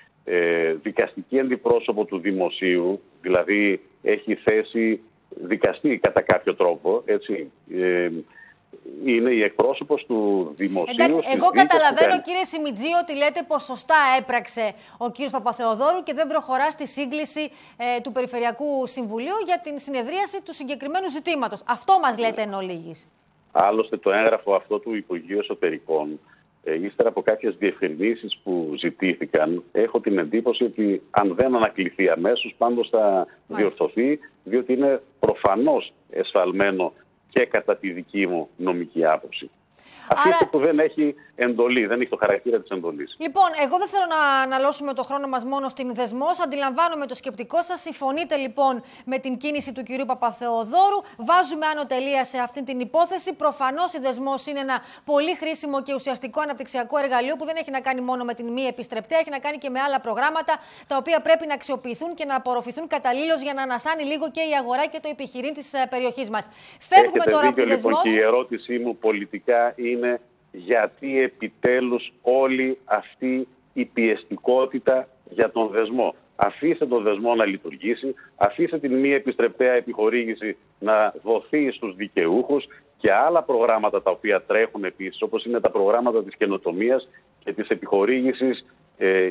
ε, δικαστική αντιπρόσωπο του δημοσίου, δηλαδή έχει θέση δικαστή κατά κάποιο τρόπο, έτσι. Ε, είναι η εκπρόσωπος του δημοσίου. Εντάξει, εγώ καταλαβαίνω, κύριε Σιμιτζή, ότι λέτε πως σωστά έπραξε ο κύριος Παπαθεοδόρου και δεν προχωρά στη σύγκληση ε, του Περιφερειακού Συμβουλίου για την συνεδρίαση του συγκεκριμένου ζητήματος. Αυτό μας λέτε εν ολίγης. Άλλωστε, το έγγραφο αυτό του Υπουργείου Εσωτερικών, ε, ύστερα από κάποιες διευκρινήσεις που ζητήθηκαν, έχω την εντύπωση ότι αν δεν ανακληθεί αμέσως, πάντως θα διορθωθεί, διότι είναι προφανώς εσφαλμένο και κατά τη δική μου νομική άποψη. Αυτή Άρα... που δεν έχει εντολή, δεν έχει το χαρακτήρα της εντολής. Λοιπόν, εγώ δεν θέλω να αναλώσουμε το χρόνο μας μόνο στην Δεσμός. Αντιλαμβάνομαι το σκεπτικό σας. Συμφωνείτε λοιπόν με την κίνηση του κυρίου Παπαθεοδόρου. Βάζουμε άνω τελεία σε αυτή την υπόθεση. Προφανώς η Δεσμός είναι ένα πολύ χρήσιμο και ουσιαστικό αναπτυξιακό εργαλείο που δεν έχει να κάνει μόνο με την μη επιστρεπτέα, έχει να κάνει και με άλλα προγράμματα τα οποία πρέπει να αξιοποιηθούν και να απορροφηθούν καταλήλως για να ανασάνει λίγο και η αγορά και το επιχειρήν της περιοχής μας. Φεύγουμε Έχετε τώρα δίκιο, από τη Δεσμός. Λοιπόν, και η ερώτησή μου πολιτικά είναι γιατί επιτέλους όλη αυτή η πιεστικότητα για τον Δεσμό. Αφήστε τον Δεσμό να λειτουργήσει, αφήστε την μη επιστρεπτέα επιχορήγηση να δοθεί στους δικαιούχους και άλλα προγράμματα τα οποία τρέχουν επίσης, όπως είναι τα προγράμματα της καινοτομίας και της επιχορήγησης ε,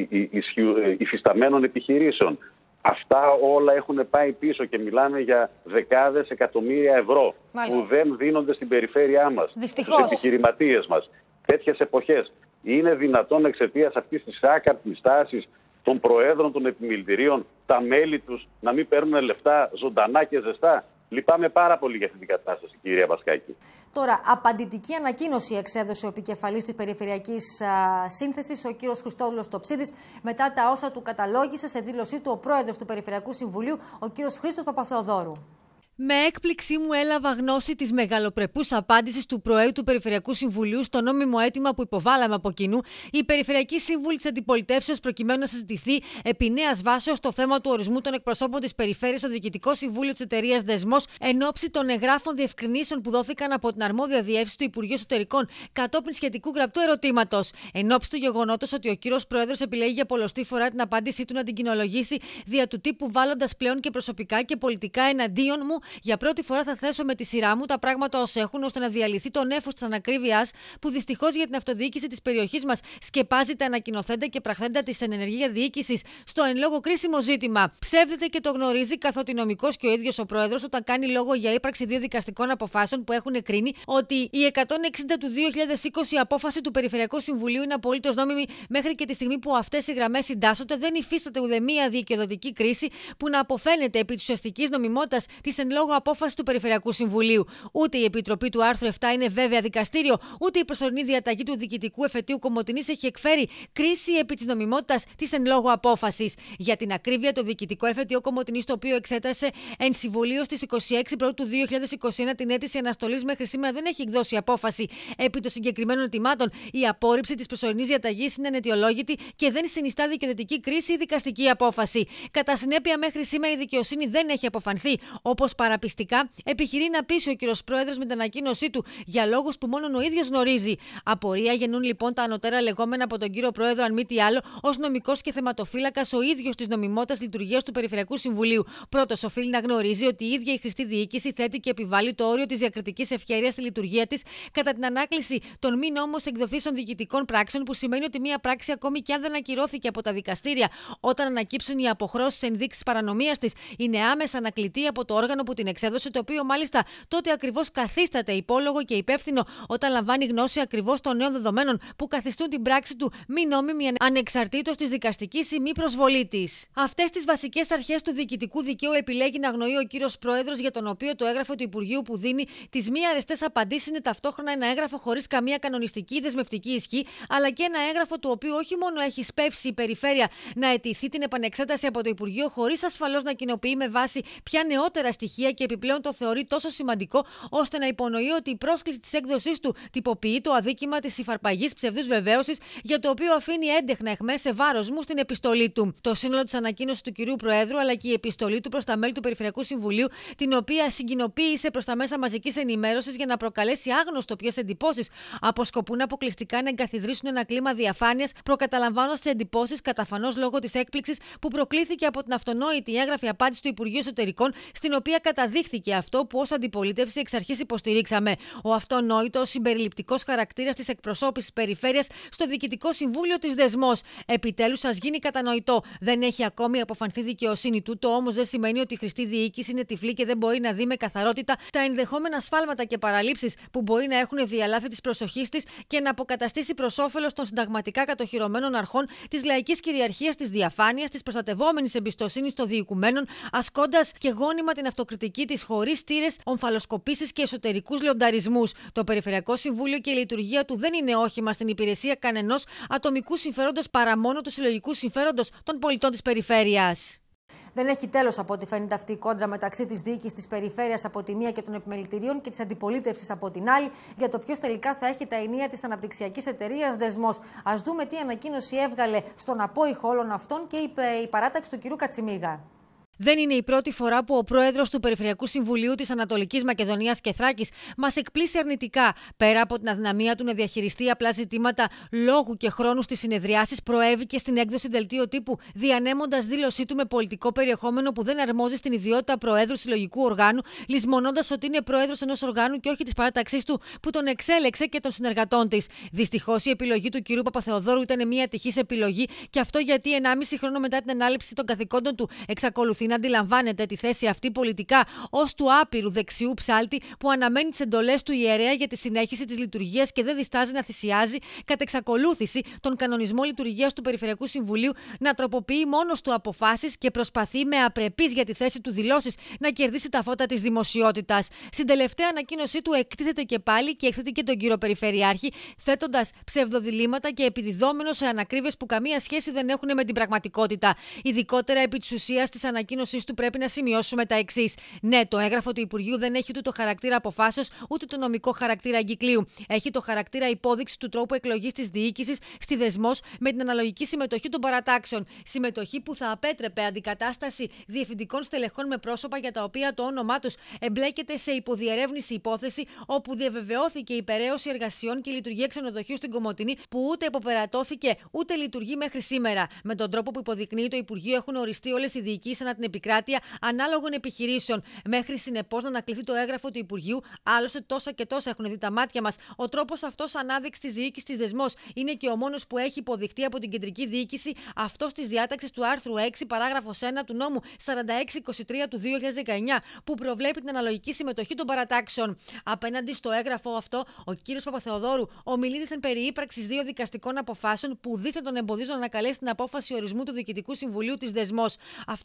υφισταμένων επιχειρήσεων. Αυτά όλα έχουν πάει πίσω και μιλάμε για δεκάδες εκατομμύρια ευρώ Μάλιστα. που δεν δίνονται στην περιφέρειά μας, Δυστυχώς. στους επιχειρηματίες μας. Τέτοιες εποχές είναι δυνατόν εξαιτίας αυτής της άκαρτης στάσης των προέδρων των επιμελητηρίων, τα μέλη τους να μην παίρνουν λεφτά ζωντανά και ζεστά? Λυπάμαι πάρα πολύ για αυτή την κατάσταση, κυρία Βασκάκη. Τώρα, απαντητική ανακοίνωση εξέδωσε ο επικεφαλής της Περιφερειακής α, Σύνθεσης, ο κύριος Χριστόδουλος Τοψίδης, μετά τα όσα του καταλόγησε σε δήλωσή του ο πρόεδρος του Περιφερειακού Συμβουλίου, ο κύριος Χρήστος Παπαθεοδόρου. Με έκπληξή μου έλαβα γνώση της μεγαλοπρεπούς απάντησης του Προέδρου του Περιφερειακού Συμβουλίου στο νόμιμο αίτημα που υποβάλαμε από κοινού η Περιφερειακή Σύμβουλη της Αντιπολιτεύσεως, προκειμένου να συζητηθεί επί νέας βάσεως το θέμα του ορισμού των εκπροσώπων της Περιφέρειας στο Διοικητικό Συμβούλιο της εταιρείας Δεσμός, εν ώψη των εγγράφων διευκρινήσεων που δόθηκαν από την αρμόδια διεύθυνση του Υπουργείου Εσωτερικών κατόπιν σχετικού γραπτού ερωτήματος. Εν ώψη του γεγονότος ότι ο κύριος Πρόεδρος επιλέγει για πολλοστή φορά την απάντησή του να την κοινολογήσει δια του τύπου, βάλλοντας πλέον και προσωπικά και πολιτικά εναντίον μου, για πρώτη φορά θα θέσω με τη σειρά μου τα πράγματα ως έχουν, ώστε να διαλυθεί το νέφος της ανακρίβειας που δυστυχώς για την αυτοδιοίκηση της περιοχής μας σκεπάζει τα ανακοινοθέντα και πραχθέντα της εν ενεργεία διοίκησης στο εν λόγω κρίσιμο ζήτημα. Ψεύδεται και το γνωρίζει, καθότι νομικός και ο ίδιος ο πρόεδρος, όταν κάνει λόγο για ύπαρξη δύο δικαστικών αποφάσεων που έχουν κρίνει ότι η εκατόν εξήντα του δύο χιλιάδες είκοσι απόφαση του Περιφερειακού Συμβουλίου είναι απολύτως νόμιμη μέχρι και τη στιγμή που αυτές οι γραμμές συντάσσονται, δεν υφίσταται ουδεμία δικαιοδοτική κρίση που να αποφαίνεται επί της ουσιαστικής νομιμότητας της εν λόγω λόγω απόφαση του Περιφερειακού Συμβουλίου. Ούτε η Επιτροπή του άρθρου επτά είναι βέβαια δικαστήριο, ούτε η προσωρινή διαταγή του Διοικητικού Εφετείου Κομοτηνής έχει εκφέρει κρίση επί της νομιμότητας της εν λόγω απόφασης. Για την ακρίβεια, το Διοικητικό Εφετείο Κομοτηνής, το οποίο εξέτασε εν συμβουλίο στις είκοσι έξι Πρώτου δύο χιλιάδες είκοσι ένα την αίτηση αναστολής, μέχρι σήμερα δεν έχει εκδώσει απόφαση επί των συγκεκριμένων αιτημάτων. Η απόρριψη της προσωρινής διαταγής είναι αναιτιολόγητη και δεν συνιστά δικαιοδοτική κρίση ή δικαστική απόφαση. Κατά συνέπεια, μέχρι σήμερα η δικαιοσύνη δεν έχει αποφανθεί, όπως παραπιστικά επιχειρεί να πείσει ο κύριος Πρόεδρος με την ανακοίνωσή του για λόγους που μόνο ο ίδιος γνωρίζει. Απορία γεννούν λοιπόν τα ανωτέρα λεγόμενα από τον κύριο Πρόεδρο, αν μη τι άλλο, ως νομικός και θεματοφύλακας ο ίδιος της νομιμότητας λειτουργίας του Περιφερειακού Συμβουλίου. Πρώτος, οφείλει να γνωρίζει ότι η ίδια η χρηστή διοίκηση θέτει και επιβάλλει το όριο της διακριτικής ευχέρειας στη λειτουργία της κατά την ανάκληση των μη νόμως εκδοθήσεων διοικητικών πράξεων, που σημαίνει ότι μία πράξη, ακόμη και αν δεν ακυρώθηκε από τα δικαστήρια, όταν ανακύψουν οι αποχρώσεις ενδείξεις παρανομίας της, είναι άμεσα ανακλητή από το όργανο που την εξέδωσε, το οποίο μάλιστα τότε ακριβώς καθίσταται υπόλογο και υπεύθυνο όταν λαμβάνει γνώση ακριβώς των νέων δεδομένων που καθιστούν την πράξη του μη νόμιμη, ανεξαρτήτως της δικαστικής ή μη προσβολή της. Αυτές τις βασικές αρχές του διοικητικού δικαίου επιλέγει να αγνοεί ο κύριος Πρόεδρος, για τον οποίο το έγγραφο του Υπουργείου που δίνει τις μη αρεστές απαντήσεις είναι ταυτόχρονα ένα έγγραφο χωρίς καμία κανονιστική ή δεσμευτική ισχύ, αλλά και ένα έγγραφο του οποίου όχι μόνο έχει σπεύσει η περιφέρεια να αιτηθεί την επανεξέταση από το Υπουργείο, χωρίς ασφαλώς να κοινοποιεί με βάση ποια νεότερα στοιχεία, και επιπλέον το θεωρεί τόσο σημαντικό ώστε να υπονοεί ότι η πρόσκληση της έκδοσής του τυποποιεί το αδίκημα της υφαρπαγής ψευδούς βεβαίωσης, για το οποίο αφήνει έντεχνα αιχμές σε βάρος μου στην επιστολή του. Το σύνολο της ανακοίνωσης του κυρίου Προέδρου, αλλά και η επιστολή του προς τα μέλη του Περιφερειακού Συμβουλίου, την οποία συγκοινοποίησε προς τα μέσα μαζικής ενημέρωσης για να προκαλέσει άγνωστο ποιες εντυπώσεις αποσκοπούν αποκλειστικά να εγκαθιδρύσουν ένα κλίμα διαφάνειας, προκαταλαμβάνοντας τις εντυπώσεις καταφανώς λόγω της έκπληξης που προκλήθηκε από την αυτονόητη έγγραφη απάντηση του Υπουργείου Εσωτερικών, στην οποία καταδείχθηκε αυτό που ως αντιπολίτευση εξ αρχής υποστηρίξαμε: ο αυτονόητος συμπεριληπτικός χαρακτήρας της εκπροσώπησης περιφέρειας στο Διοικητικό Συμβούλιο της Δεσμός. Επιτέλους, σας γίνει κατανοητό. Δεν έχει ακόμη αποφανθεί δικαιοσύνη. Τούτο όμως δεν σημαίνει ότι η χρηστή διοίκηση είναι τυφλή και δεν μπορεί να δει με καθαρότητα τα ενδεχόμενα σφάλματα και παραλήψεις που μπορεί να έχουν διαλάθει της προσοχής της και να αποκαταστήσει προς όφελος των συνταγματικά κατοχυρωμένων αρχών της λαϊκής κυριαρχίας, της διαφάνειας, της προστατευόμενης εμπιστοσύνης των διοικουμένων, ασκώντας και γόνιμα την αυτοκριτική της χωρίς στήρες, ομφαλοσκοπήσεις και εσωτερικούς λεονταρισμούς. Το Περιφερειακό Συμβούλιο και η λειτουργία του δεν είναι όχημα στην υπηρεσία κανενός ατομικού συμφέροντος, παρά μόνο του συλλογικού συμφέροντος των πολιτών της περιφέρειας. Δεν έχει τέλος, από ό,τι φαίνεται, αυτή η κόντρα μεταξύ της διοίκησης της περιφέρειας από τη μία και των επιμελητηρίων και της αντιπολίτευσης από την άλλη, για το ποιος τελικά θα έχει τα ενία της αναπτυξιακής εταιρείας Δεσμός. Ας δούμε τι ανακοίνωση έβγαλε στον απόϊχο όλων αυτών και είπε η παράταξη του κυρίου Κατσιμίγα. Δεν είναι η πρώτη φορά που ο πρόεδρος του Περιφερειακού Συμβουλίου της Ανατολικής Μακεδονίας και Θράκης μας εκπλήσει αρνητικά. Πέρα από την αδυναμία του να διαχειριστεί απλά ζητήματα λόγου και χρόνου στις συνεδριάσεις, προέβη και στην έκδοση δελτίου τύπου, διανέμοντας δήλωσή του με πολιτικό περιεχόμενο που δεν αρμόζει στην ιδιότητα προέδρου συλλογικού οργάνου, λησμονώντας ότι είναι πρόεδρος ενός οργάνου και όχι της παράταξής του που τον εξέλεξε και των συνεργατών της. Δυστυχώς, η επιλογή του κ. Παπαθεοδόρου ήταν μια ατυχής επιλογή, και αυτό γιατί ενάμιση χρόνο μετά την ανάληψη των καθηκόντων του εξακολουθεί να αντιλαμβάνεται τη θέση αυτή πολιτικά ως του άπειρου δεξιού ψάλτη που αναμένει τις εντολές του ιερέα για τη συνέχιση της λειτουργίας και δεν διστάζει να θυσιάζει κατ' εξακολούθηση τον κανονισμό λειτουργίας του Περιφερειακού Συμβουλίου, να τροποποιεί μόνος του αποφάσεις και προσπαθεί με απρεπείς για τη θέση του δηλώσεις να κερδίσει τα φώτα της δημοσιότητας. Στην τελευταία ανακοίνωσή του εκτίθεται και πάλι και εκτίθεται και τον κύριο Περιφερειάρχη, θέτοντας ψευδοδιλήμματα και επιδιδόμενο σε ανακρίβειες που καμία σχέση δεν έχουν με την πραγματικότητα. Ειδικότερα επί της ουσίας της ανακοίνωσής του πρέπει να σημειώσουμε τα εξής. Ναι, το έγγραφο του Υπουργείου δεν έχει ούτε το χαρακτήρα αποφάσεως ούτε το νομικό χαρακτήρα εγκυκλίου. Έχει το χαρακτήρα υπόδειξη του τρόπου εκλογής της διοίκησης στη Δεσμός με την αναλογική συμμετοχή των παρατάξεων. Συμμετοχή που θα απέτρεπε αντικατάσταση διευθυντικών στελεχών με πρόσωπα για τα οποία το όνομά τους εμπλέκεται σε υποδιερεύνηση υπόθεση, όπου διαβεβαιώθηκε η υπεραίωση εργασιών και η λειτουργία ξενοδοχείου στην Κομοτηνή, που ούτε υποπερατώθηκε ούτε λειτουργεί μέχρι σήμερα. Με τον τρόπο που υποδεικνύει το Υπουργείο, έχουν οριστεί όλες οι διοικήσεις ανά την επικράτεια ανάλογων επιχειρήσεων, μέχρι συνεπώς να ανακληθεί το έγγραφο του Υπουργείου. Άλλωστε, τόσα και τόσα έχουν δει τα μάτια μας. Ο τρόπος αυτός ανάδειξης της διοίκησης της Δεσμός είναι και ο μόνος που έχει υποδειχτεί από την κεντρική διοίκηση, αυτός της διάταξης του άρθρου έξι, παράγραφος ένα του νόμου σαράντα έξι είκοσι τρία του δύο χιλιάδες δεκαεννιά, που προβλέπει την αναλογική συμμετοχή των παρατάξεων. Απέναντι στο έγγραφο αυτό, ο κύριος Παπαθεοδόρου ομιλεί δήθεν περί ύπραξης δύο δικαστικών αποφάσεων που δήθεν τον εμποδίζουν να ανακαλέσει την απόφαση ορισμού του Διοικητικού Συμβουλίου της Δεσμός. Αυτό είναι ψευδή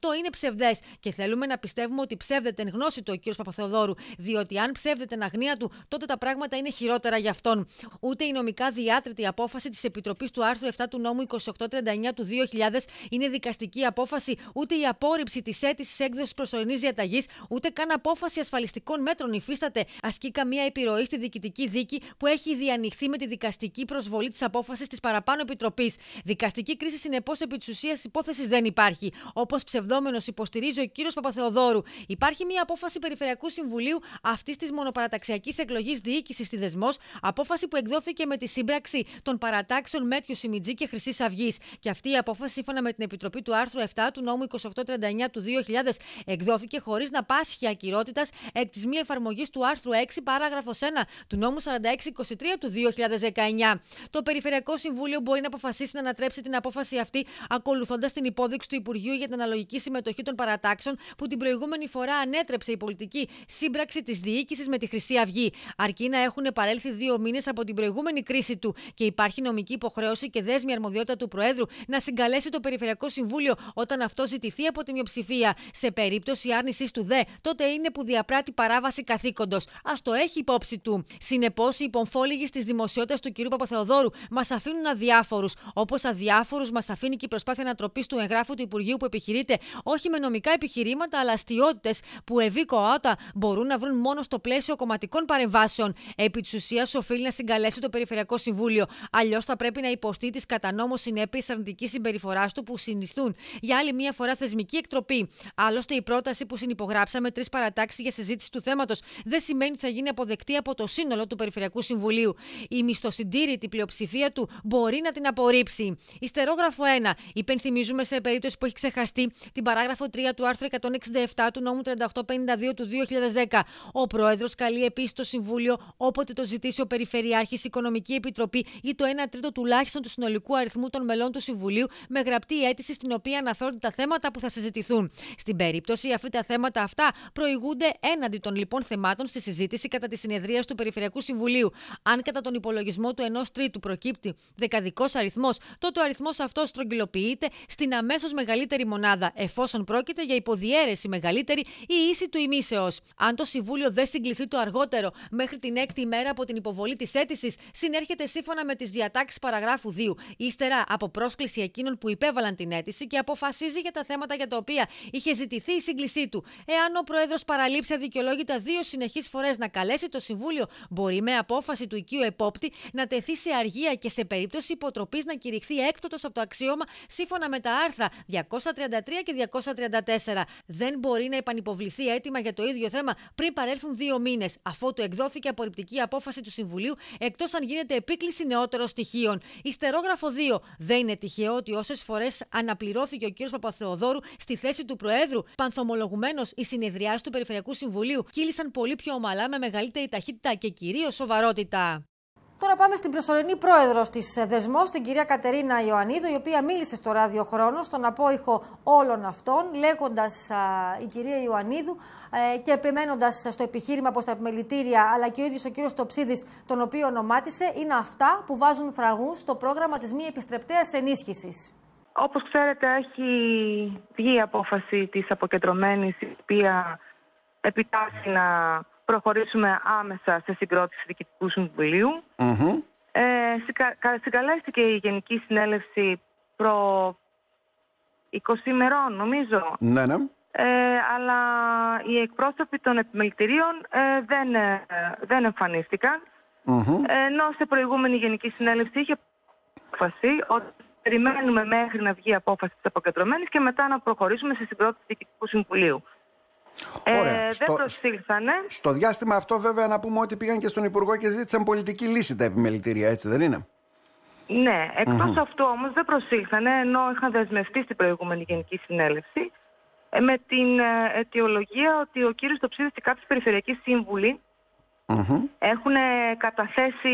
ψευδές. Και θέλουμε να πιστεύουμε ότι ψεύδεται εν γνώση του ο κύριος Παπαθεοδόρου, διότι αν ψεύδεται εν αγνία του, τότε τα πράγματα είναι χειρότερα για αυτόν. Ούτε η νομικά διάτρητη απόφαση της Επιτροπής του άρθρου επτά του νόμου είκοσι οκτώ τριάντα εννιά του δύο χιλιάδες είναι δικαστική απόφαση, ούτε η απόρριψη της αίτησης έκδοσης προσωρινής διαταγής, ούτε καν απόφαση ασφαλιστικών μέτρων υφίσταται, ασκεί καμία επιρροή στη διοικητική δίκη που έχει διανοιχθεί με τη δικαστική προσβολή της απόφασης της παραπάνω επιτροπής. Δικαστική κρίση, συνεπώς, επί της ουσίας υπόθεσης δεν υπάρχει. Όπως ψευδόμενος υποστηρίζει ο κύριος Παπαθεοδόρου, υπάρχει μια απόφαση Περιφερειακού Συμβουλίου αυτής της μονοπαραταξιακής εκλογής διοίκησης στη Δεσμός, απόφαση που εκδόθηκε με τη σύμπραξη των παρατάξεων Μέτιου Σιμιτζή και Χρυσής Αυγής. Και αυτή η απόφαση, σύμφωνα με την Επιτροπή του άρθρου επτά του νόμου είκοσι οκτώ τριάντα εννιά του δύο χιλιάδες, εκδόθηκε χωρίς να πάσχει ακυρότητας εκ της μη εφαρμογής του άρθρου έξι παράγραφος ένα του νόμου σαράντα έξι είκοσι τρία του δύο χιλιάδες δεκαεννιά. Το Περιφερειακό Συμβούλιο μπορεί να αποφασίσει να ανατρέψει την απόφαση αυτή, ακολουθώντας την υπόδειξη του Υπουργείου για την αναλογική συμμετοχή των παρατάξεων που την προηγούμενη φορά ανέτρεψε η πολιτική σύμπραξη της διοίκησης με τη Χρυσή Αυγή. Αρκεί να έχουν παρέλθει δύο μήνες από την προηγούμενη κρίση του και υπάρχει νομική υποχρέωση και δέσμη αρμοδιότητα του Προέδρου να συγκαλέσει το Περιφερειακό Συμβούλιο όταν αυτό ζητηθεί από τη μειοψηφία. Σε περίπτωση άρνησης του δε, τότε είναι που διαπράττει παράβαση καθήκοντος. Ας το έχει υπόψη του. Συνεπώς, οι υπομφόλιγοι της δημοσιότητας του κ. Παπαθεοδόρου μας αφήνουν αδιάφορους. Όπως αδιάφορους μας αφήνει και η προσπάθεια ανατροπής του εγγράφου του Υπουργείου που επιχειρείται όχι με νομικά επιχειρήματα, αλλά αστιότητες που ευήκοαότα μπορούν να βρουν μόνο στο πλαίσιο κομματικών παρεμβάσεων. Επί της ουσίας, οφείλει να συγκαλέσει το Περιφερειακό Συμβούλιο. Αλλιώς θα πρέπει να υποστεί τις κατά νόμο συνέπειες αρνητικής συμπεριφοράς του που συνιστούν για άλλη μία φορά θεσμική εκτροπή. Άλλωστε, η πρόταση που συνυπογράψαμε τρεις παρατάξεις για συζήτηση του θέματος δεν σημαίνει ότι θα γίνει αποδεκτή από το σύνολο του Περιφερειακού Συμβουλίου. Η μισθοσυντήρητη πλειοψηφία του μπορεί να την απορρίψει. Ιστερόγραφο ένα. Υπενθυμίζουμε, σε περίπτωση που έχει ξεχαστεί, την παράγραφο τρία του άρθρου εκατόν εξήντα επτά του νόμου τριάντα οκτώ πενήντα δύο του δύο χιλιάδες δέκα. Ο Πρόεδρος καλεί επίσης το Συμβούλιο, όποτε το ζητήσει ο Περιφερειάρχης, Οικονομική Επιτροπή ή το ένα τρίτο τουλάχιστον του συνολικού αριθμού των μελών του Συμβουλίου, με γραπτή αίτηση στην οποία αναφέρονται τα θέματα που θα συζητηθούν. Στην περίπτωση αυτή, τα θέματα αυτά προηγούνται έναντι των λοιπόν θεμάτων στη συζήτηση κατά τη συνεδρία του Περιφερειακού Συμβουλίου. Αν κατά τον υπολογισμό του ενός τρίτου προκύπτει δεκαδικός αριθμός, τότε ο αριθμός αυτός στρογγυλοποιείται στην αμέσως μεγαλύτερη μονάδα, εφόσον πρόκειται για υποδιέρεση μεγαλύτερη ή ίση του ημίσεως. Αν το Συμβούλιο δεν συγκληθεί το αργότερο μέχρι την έκτη ημέρα από την υποβολή της αίτησης, συνέρχεται σύμφωνα με τις διατάξεις παραγράφου δύο, ύστερα από πρόσκληση εκείνων που υπέβαλαν την αίτηση και αποφασίζει για τα θέματα για τα οποία είχε ζητηθεί η σύγκλησή του. Εάν ο Πρόεδρος παραλείψει αδικαιολόγητα δύο συνεχείς φορές να καλέσει το Συμβούλιο, μπορεί με απόφαση του οικείου επόπτη να τεθεί σε αργία και σε περίπτωση υποτροπής να κηρυχθεί έκτοτος από το αξίωμα σύμφωνα με τα άρθρα διακόσια τριάντα τρία και διακόσια τριάντα τέσσερα. Δεν μπορεί να επανυποβληθεί αίτημα για το ίδιο θέμα πριν παρέλθουν δύο μήνες, αφότου εκδόθηκε απορριπτική απόφαση του Συμβουλίου, εκτός αν γίνεται επίκληση νεότερων στοιχείων. Ιστερόγραφο δύο. Δεν είναι τυχαίο ότι όσες φορές αναπληρώθηκε ο κ. Παπαθεοδόρου στη θέση του Προέδρου, πανθομολογουμένως οι συνεδριάσεις του Περιφερειακού Συμβουλίου κύλησαν πολύ πιο ομαλά, με μεγαλύτερη ταχύτητα και κυρίως σοβαρότητα. Τώρα πάμε στην προσωρινή πρόεδρο της Δεσμός, την κυρία Κατερίνα Ιωαννίδου, η οποία μίλησε στο ραδιοχρόνο, στον απόϊχο όλων αυτών, λέγοντας α, η κυρία Ιωαννίδου ε, και επιμένοντας στο επιχείρημα πως τα επιμελητήρια, αλλά και ο ίδιος ο κύριος Τοψίδης, τον οποίο ονομάτισε, είναι αυτά που βάζουν φραγούς στο πρόγραμμα της μη επιστρεπτέας ενίσχυσης. Όπως ξέρετε, έχει βγει η απόφαση της αποκεντρωμένης, η οποία επιτάσσει να προχωρήσουμε άμεσα σε συγκρότηση Διοικητικού Συμβουλίου. Mm-hmm. Ε, συγκα... Συγκαλέστηκε η Γενική Συνέλευση προ είκοσι ημερών, νομίζω. Ναι, ναι. Ε, αλλά οι εκπρόσωποι των επιμελητηρίων ε, δεν, ε, δεν εμφανίστηκαν. Mm-hmm. Ε, ενώ σε προηγούμενη Γενική Συνέλευση είχε αποφασίσει ότι περιμένουμε μέχρι να βγει η απόφαση της αποκεντρωμένης και μετά να προχωρήσουμε σε συγκρότηση Διοικητικού Συμβουλίου. Ωραία. Ε, στο, δεν προσήλθανε. Στο διάστημα αυτό, βέβαια, να πούμε ότι πήγαν και στον Υπουργό και ζήτησαν πολιτική λύση τα επιμελητήρια, έτσι δεν είναι? Ναι, εκτός mm-hmm. αυτού όμως δεν προσήλθανε, ενώ είχαν δεσμευτεί στην προηγούμενη Γενική Συνέλευση, ε, με την ε, αιτιολογία ότι ο κύριος Τοψίδης και κάποιοι περιφερειακοί σύμβουλοι mm-hmm. έχουν καταθέσει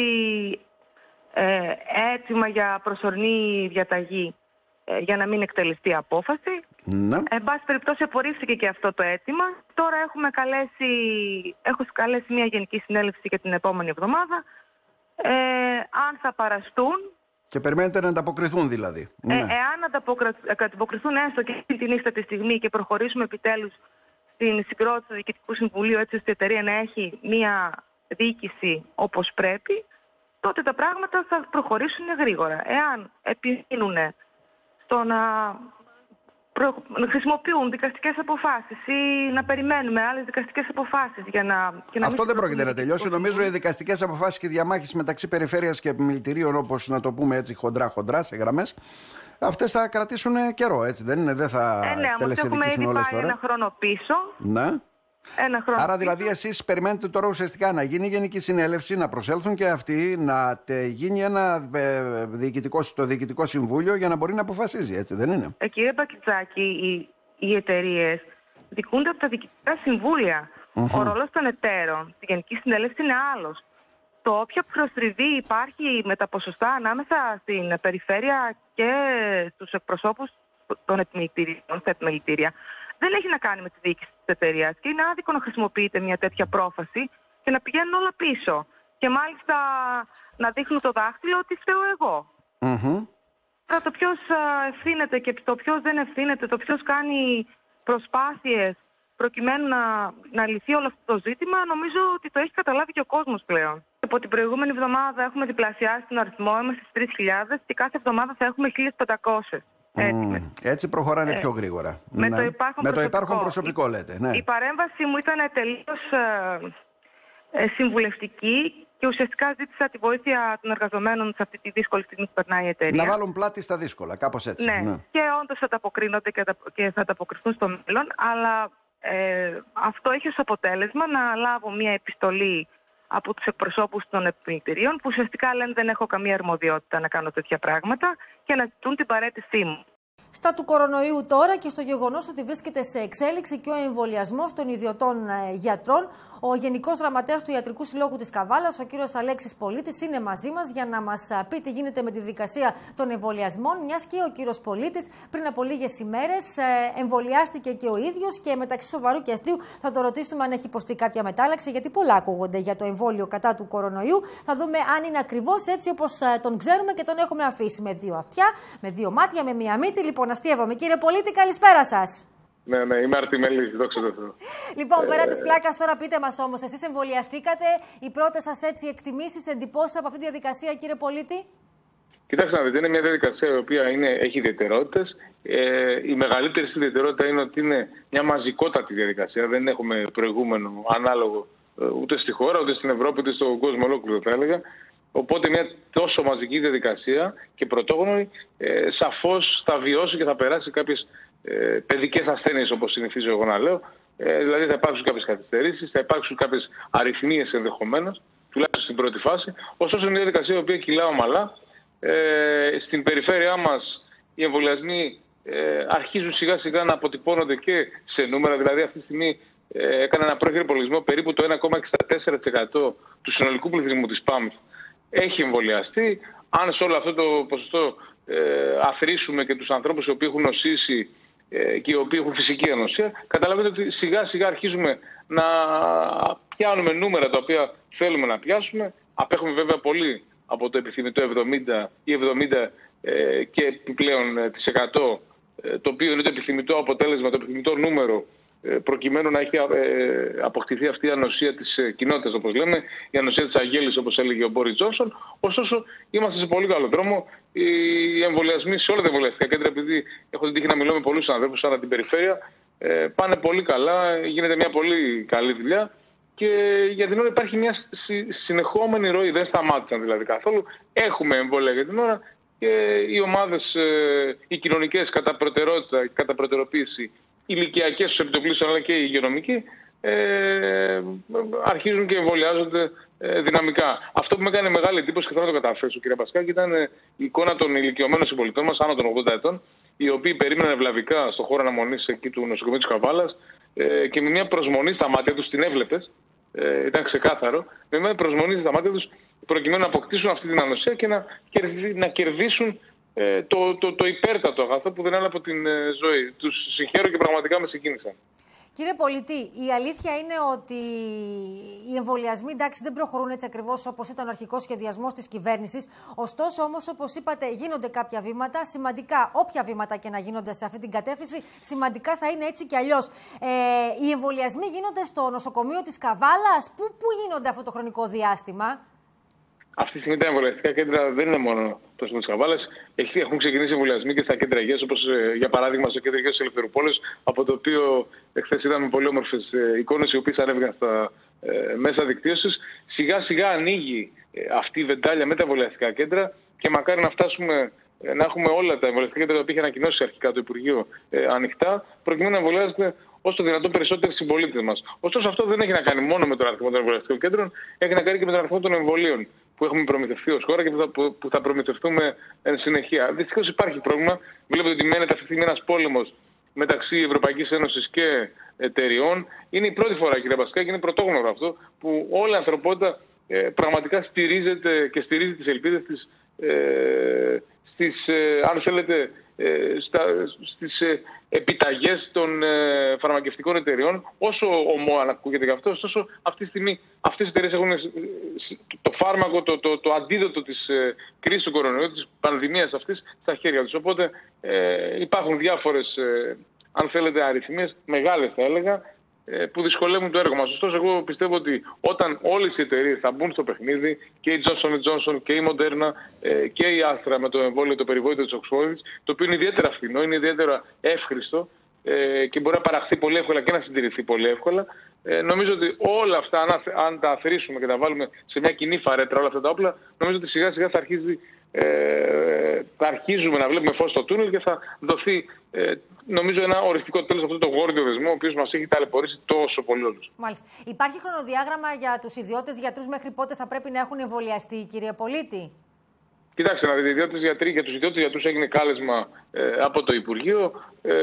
ε, αίτημα για προσωρινή διαταγή ε, για να μην εκτελεστεί η απόφαση. Ναι. Εν πάση περιπτώσει, απορρίφθηκε και αυτό το αίτημα. Τώρα έχουμε καλέσει, έχω καλέσει μια Γενική Συνέλευση για την επόμενη εβδομάδα. Ε, αν θα παραστούν Και περιμένετε να ανταποκριθούν δηλαδή. Ε, ναι. Εάν ανταποκριθούν έστω και την ίστατη στιγμή και προχωρήσουμε επιτέλους στην συγκρότηση του Διοικητικού Συμβουλίου, έτσι ώστε η εταιρεία να έχει μία διοίκηση όπως πρέπει, τότε τα πράγματα θα προχωρήσουν γρήγορα. Εάν επιμείνουν στο να προ... χρησιμοποιούν δικαστικές αποφάσεις ή να περιμένουμε άλλες δικαστικές αποφάσεις για να... Και να Αυτό δεν πρόκειται να τελειώσει. Νομίζω οι δικαστικές αποφάσεις και διαμάχες μεταξύ περιφέρειας και επιμελητηρίων, όπως να το πούμε έτσι χοντρά-χοντρά σε γραμμές, αυτές θα κρατήσουν καιρό, έτσι δεν είναι? Δεν θα ε, ναι, τελεσιαδικήσουν όλες τώρα. Ένα χρόνο πίσω. Ναι. Ένα χρόνο Άρα πίσω. δηλαδή εσείς περιμένετε τώρα ουσιαστικά να γίνει γενική συνέλευση, να προσέλθουν και αυτοί, να γίνει ένα ε, διοικητικό, το Διοικητικό Συμβούλιο για να μπορεί να αποφασίζει, έτσι δεν είναι? Ε, κύριε Μπακιτζάκη, οι, οι εταιρείες δικούνται από τα διοικητικά συμβούλια. Mm-hmm. Ο ρόλος των εταίρων στη Γενική Συνέλευση είναι άλλος. Το όποια προστριβή υπάρχει με τα ποσοστά ανάμεσα στην περιφέρεια και στους εκπροσώπους των επιμελητηρίων, στα επιμελητήρια, δεν έχει να κάνει με τη διοίκηση της εταιρείας. Και είναι άδικο να χρησιμοποιείται μια τέτοια πρόφαση και να πηγαίνουν όλα πίσω. Και μάλιστα να δείχνουν το δάχτυλο ότι φταίω εγώ. Mm-hmm. Τώρα το ποιος ευθύνεται και το ποιος δεν ευθύνεται, το ποιος κάνει προσπάθειες προκειμένου να, να λυθεί όλο αυτό το ζήτημα, νομίζω ότι το έχει καταλάβει και ο κόσμος πλέον. Από την προηγούμενη εβδομάδα έχουμε διπλασιάσει τον αριθμό, είμαστε στις τρεις χιλιάδες και κάθε εβδομάδα θα έχουμε χίλιες πεντακόσιες. Mm, έτσι προχωράνε ε, πιο γρήγορα. Με, ναι. το, υπάρχον με το υπάρχον προσωπικό, λέτε. Ναι. Η παρέμβαση μου ήταν τελείως ε, ε, συμβουλευτική και ουσιαστικά ζήτησα τη βοήθεια των εργαζομένων σε αυτή τη δύσκολη στιγμή που περνάει η εταιρεία. Να βάλουν πλάτη στα δύσκολα, κάπως έτσι. Ναι, ναι. Και όντως θα ανταποκρίνονται και, και θα ανταποκριθούν στο μέλλον, αλλά ε, αυτό έχει ως αποτέλεσμα να λάβω μια επιστολή από τους εκπροσώπους των επιμελητηρίων που ουσιαστικά λένε δεν έχω καμία αρμοδιότητα να κάνω τέτοια πράγματα και να ζητούν την παραίτησή μου. Στα του κορονοϊού τώρα και στο γεγονός ότι βρίσκεται σε εξέλιξη και ο εμβολιασμός των ιδιωτών γιατρών, ο Γενικός Γραμματέας του Ιατρικού Συλλόγου της Καβάλας, ο κύριος Αλέξης Πολίτης, είναι μαζί μας για να μας πει τι γίνεται με τη δικασία των εμβολιασμών, μιας και ο κύριος Πολίτης πριν από λίγες ημέρες εμβολιάστηκε και ο ίδιος και μεταξύ σοβαρού και αστείου θα το ρωτήσουμε αν έχει υποστεί κάποια μετάλλαξη, γιατί πολλά ακούγονται για το εμβόλιο κατά του κορονοϊού. Θα δούμε αν είναι ακριβώς έτσι όπως τον ξέρουμε και τον έχουμε αφήσει, με δύο αυτιά, με δύο μάτια, με μία μύτη. Λοιπόν, αστείευομαι. Κύριε Πολίτη, καλησπέρα σας. Ναι, ναι, είμαι Αρτιμελής, δόξα τω Θεώ. Λοιπόν, ε... πέρα της πλάκας τώρα, πείτε μας όμως, εσείς εμβολιαστήκατε, οι πρώτες σας έτσι εκτιμήσεις, εντυπώσεις από αυτή τη διαδικασία, κύριε Πολίτη? Κοιτάξτε να δείτε, είναι μια διαδικασία η οποία είναι, έχει ιδιαιτερότητες. Ε, η μεγαλύτερη ιδιαιτερότητα είναι ότι είναι μια μαζικότατη διαδικασία. Δεν έχουμε προηγούμενο ανάλογο ούτε στη χώρα, ούτε στην Ευρώπη, ούτε στον κόσμο ολόκληρο, θα έλεγα. Οπότε μια τόσο μαζική διαδικασία και πρωτόγνωρη ε, σαφώς θα βιώσει και θα περάσει κάποιες ε, παιδικές ασθένειες, όπως συνηθίζω εγώ να λέω. Ε, δηλαδή θα υπάρξουν κάποιες καθυστερήσεις, θα υπάρξουν κάποιες αριθμίες ενδεχομένως, τουλάχιστον στην πρώτη φάση. Ωστόσο είναι μια διαδικασία η οποία κυλά ομαλά. Ε, στην περιφέρειά μας οι εμβολιασμοί ε, αρχίζουν σιγά σιγά να αποτυπώνονται και σε νούμερα. Δηλαδή αυτή τη στιγμή ε, έκανα ένα πρόχειρο υπολογισμό, περίπου το ένα κόμμα εξήντα τέσσερα τοις εκατό του συνολικού πληθυσμού της ΠΑΜ έχει εμβολιαστεί. Αν σε όλο αυτό το ποσοστό ε, αθροίσουμε και τους ανθρώπους οι οποίοι έχουν νοσήσει ε, και οι οποίοι έχουν φυσική ανοσία, καταλαβαίνετε ότι σιγά σιγά αρχίζουμε να πιάνουμε νούμερα τα οποία θέλουμε να πιάσουμε. Απέχουμε βέβαια πολύ από το επιθυμητό εβδομήντα ή εβδομήντα ε, και επιπλέον ε, της εκατό, ε, το οποίο είναι το επιθυμητό αποτέλεσμα, το επιθυμητό νούμερο, προκειμένου να έχει αποκτηθεί αυτή η ανοσία της κοινότητας, όπως λέμε, η ανοσία της αγέλης, όπως έλεγε ο Μπόρις Τζόνσον. Ωστόσο, είμαστε σε πολύ καλό δρόμο. Οι εμβολιασμοί σε όλα τα εμβολιαστικά κέντρα, επειδή έχω την τύχη να μιλώ με πολλούς ανθρώπους ανά την περιφέρεια, πάνε πολύ καλά, γίνεται μια πολύ καλή δουλειά και για την ώρα υπάρχει μια συνεχόμενη ροή. Δεν σταμάτησαν δηλαδή καθόλου. Έχουμε εμβόλια για την ώρα και οι ομάδες, οι κοινωνικές κατά προτεραιότητα, κατά προτεραιοποίηση, οι ηλικιακές στους επιτοπλίστων αλλά και οι υγειονομικοί ε, αρχίζουν και εμβολιάζονται ε, δυναμικά. Αυτό που με έκανε μεγάλη εντύπωση και θέλω να το καταφέρω, κύριε Πασκάκη, ήταν ε, η εικόνα των ηλικιωμένων συμπολιτών μας άνω των ογδόντα ετών, οι οποίοι περίμεναν ευλαβικά στο χώρο αναμονής εκεί του νοσοκομείου της Καβάλας ε, και με μια προσμονή στα μάτια τους, την έβλεπες, ε, ήταν ξεκάθαρο, με μια προσμονή στα μάτια τους προκειμένου να αποκτήσουν αυτή την ανοσία και να, κερδί, να κερδίσουν Ε, το, το, το υπέρτατο αγαθό που δεν έλαβε από την ε, ζωή. Τους συγχαίρω και πραγματικά με συγκίνησαν. Κύριε Πολίτη, η αλήθεια είναι ότι οι εμβολιασμοί εντάξει, δεν προχωρούν έτσι ακριβώς όπως ήταν ο αρχικός σχεδιασμός της κυβέρνησης. Ωστόσο, όμως, όπως είπατε, γίνονται κάποια βήματα. Σημαντικά, όποια βήματα και να γίνονται σε αυτή την κατεύθυνση, σημαντικά θα είναι έτσι κι αλλιώς. Ε, οι εμβολιασμοί γίνονται στο νοσοκομείο της Καβάλας. Πού, πού γίνονται αυτό το χρονικό διάστημα? Αυτή τη στιγμή τα εμβολιαστικά κέντρα δεν είναι μόνο το Σύνδεσμο της Καβάλας. Έχουν ξεκινήσει εμβολιασμοί και στα κέντρα υγείας, όπως για παράδειγμα στο κέντρο υγείας της Ελευθερούπολης, από το οποίο εχθές είδαμε πολύ όμορφες εικόνες, οι οποίες ανέβηκαν στα ε, μέσα δικτύωσης. Σιγά σιγά ανοίγει ε, αυτή η βεντάλια με τα εμβολιαστικά κέντρα και μακάρι να φτάσουμε ε, να έχουμε όλα τα εμβολιαστικά κέντρα τα οποία είχε ανακοινώσει αρχικά το Υπουργείο ε, ανοιχτά, προκειμένου να εμβολιάζονται όσο το δυνατόν περισσότεροι συμπολίτες μας. Ωστόσο, αυτό δεν έχει να κάνει μόνο με τον αριθμό των εμβολιαστικών κέντρων, έχει να κάνει και με τον αριθμό των εμβολίων που έχουμε προμηθευτεί ως χώρα και που θα προμηθευτούμε εν συνεχεία. Δυστυχώς υπάρχει πρόβλημα. Βλέπετε ότι μένεται αυτή τη στιγμή ένας πόλεμος μεταξύ Ευρωπαϊκής Ένωσης και εταιριών. Είναι η πρώτη φορά, κύριε Πασκάκη, και είναι πρωτόγνωρο αυτό, που όλη η ανθρωπότητα ε, πραγματικά στηρίζεται και στηρίζει τις ελπίδες της ε, στις, ε, αν θέλετε, ε, στα, στις ε, επιταγές των ε, φαρμακευτικών εταιριών. Όσο ομό αν ακούγεται και αυτό, ωστόσο αυτή τη στιγμή αυτές οι εταιρείες έχουν το φάρμακο, το, το, το αντίδοτο της ε, κρίσης του κορονοϊού, της πανδημίας αυτής, στα χέρια τους. Οπότε ε, υπάρχουν διάφορες, ε, αν θέλετε, αριθμίες, μεγάλες θα έλεγα, ε, που δυσκολεύουν το έργο μας. Ωστόσο, εγώ πιστεύω ότι όταν όλες οι εταιρείες θα μπουν στο παιχνίδι, και η Johnson εντ Johnson και η Moderna ε, και η Astra με το εμβόλιο, το περιβόητο της Oxford, το οποίο είναι ιδιαίτερα φθηνό, είναι ιδιαίτερα εύχριστο ε, και μπορεί να παραχθεί πολύ εύκολα και να συντηρηθεί πολύ εύκολα. Ε, νομίζω ότι όλα αυτά, αν, αν τα αφαιρήσουμε και τα βάλουμε σε μια κοινή φαρέτρα, όλα αυτά τα όπλα, νομίζω ότι σιγά σιγά θα, αρχίζει, ε, θα αρχίζουμε να βλέπουμε φως στο τούνελ και θα δοθεί, ε, νομίζω, ένα οριστικό τέλος σε αυτό το γόρδιο δεσμό, ο οποίος μας έχει ταλαιπωρήσει τόσο πολύ όλους. Μάλιστα. Υπάρχει χρονοδιάγραμμα για τους ιδιώτες γιατρούς μέχρι πότε θα πρέπει να έχουν εμβολιαστεί, κύριε Πολίτη? Κοιτάξτε, να δείτε, οι ιδιώτες γιατροί, για τους ιδιώτες γιατρούς έγινε κάλεσμα ε, από το Υπουργείο.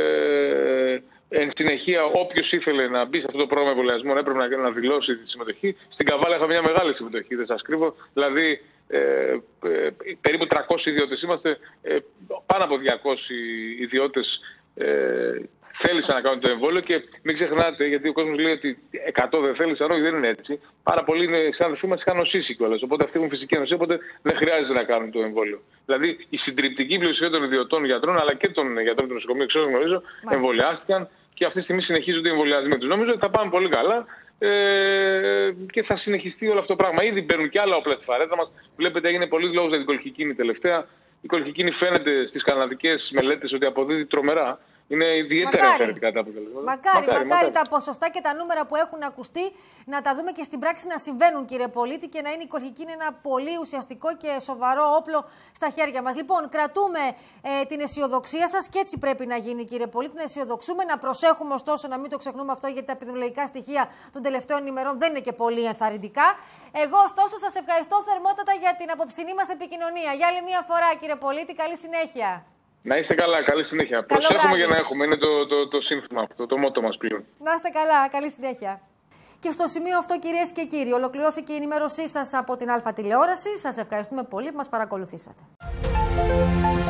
Ε, Εν συνεχεία, όποιος ήθελε να μπει σε αυτό το πρόγραμμα εμβολιασμών έπρεπε να, να δηλώσει τη συμμετοχή. Στην Καβάλα είχαμε μια μεγάλη συμμετοχή, δεν σας κρύβω. Δηλαδή, ε, ε, περίπου τριακόσιοι ιδιώτες είμαστε, ε, πάνω από διακόσιοι ιδιώτες ε, θέλησαν να κάνουν το εμβόλιο. Και μην ξεχνάτε, γιατί ο κόσμος λέει ότι εκατό δεν θέλησαν, όχι, δεν είναι έτσι. Πάρα πολλοί είναι συνάδελφοί μας είχαν νοσήσει κιόλας. Οπότε αυτοί έχουν φυσική νοσία, οπότε δεν χρειάζεται να κάνουν το εμβόλιο. Δηλαδή, η συντριπτική πλειοψηφία των ιδιωτών γιατρών, αλλά και των γιατρών του νοσοκομείου, ξέρω γνωρίζω, εμβολιάστηκαν. Και αυτή τη στιγμή συνεχίζονται οι εμβολιασμοί τους. Νομίζω ότι θα πάμε πολύ καλά ε, και θα συνεχιστεί όλο αυτό το πράγμα. Ήδη παίρνουν και άλλα όπλα στη φαρέτρα μας. Βλέπετε, έγινε πολύ λόγος για την κολχικίνη τελευταία. Η κολχικίνη φαίνεται στις καναδικές μελέτες ότι αποδίδει τρομερά. Είναι ιδιαίτερα ενθαρρυντικά τα αποτελέσματα. Μακάρι, μακάρι, μακάρι, μακάρι τα ποσοστά και τα νούμερα που έχουν ακουστεί να τα δούμε και στην πράξη να συμβαίνουν, κύριε Πολίτη, και να είναι η κολχικίνη ένα πολύ ουσιαστικό και σοβαρό όπλο στα χέρια μας. Λοιπόν, κρατούμε ε, την αισιοδοξία σας και έτσι πρέπει να γίνει, κύριε Πολίτη, να αισιοδοξούμε, να προσέχουμε ωστόσο να μην το ξεχνούμε αυτό, γιατί τα επιδημιολογικά στοιχεία των τελευταίων ημερών δεν είναι και πολύ ενθαρρυντικά. Εγώ, ωστόσο, σας ευχαριστώ θερμότατα για την απόψινή μας επικοινωνία. Για άλλη μια φορά, κύριε Πολίτη, καλή συνέχεια. Να είστε καλά, καλή συνέχεια. Καλό Προσέχουμε βράδυ. για να έχουμε, είναι το, το, το σύνθημα αυτό, το μότο μας πλέον. Να είστε καλά, καλή συνέχεια. Και στο σημείο αυτό, κυρίες και κύριοι, ολοκληρώθηκε η ενημέρωσή σας από την Αλφα Τηλεόραση. Σας ευχαριστούμε πολύ που μας παρακολουθήσατε.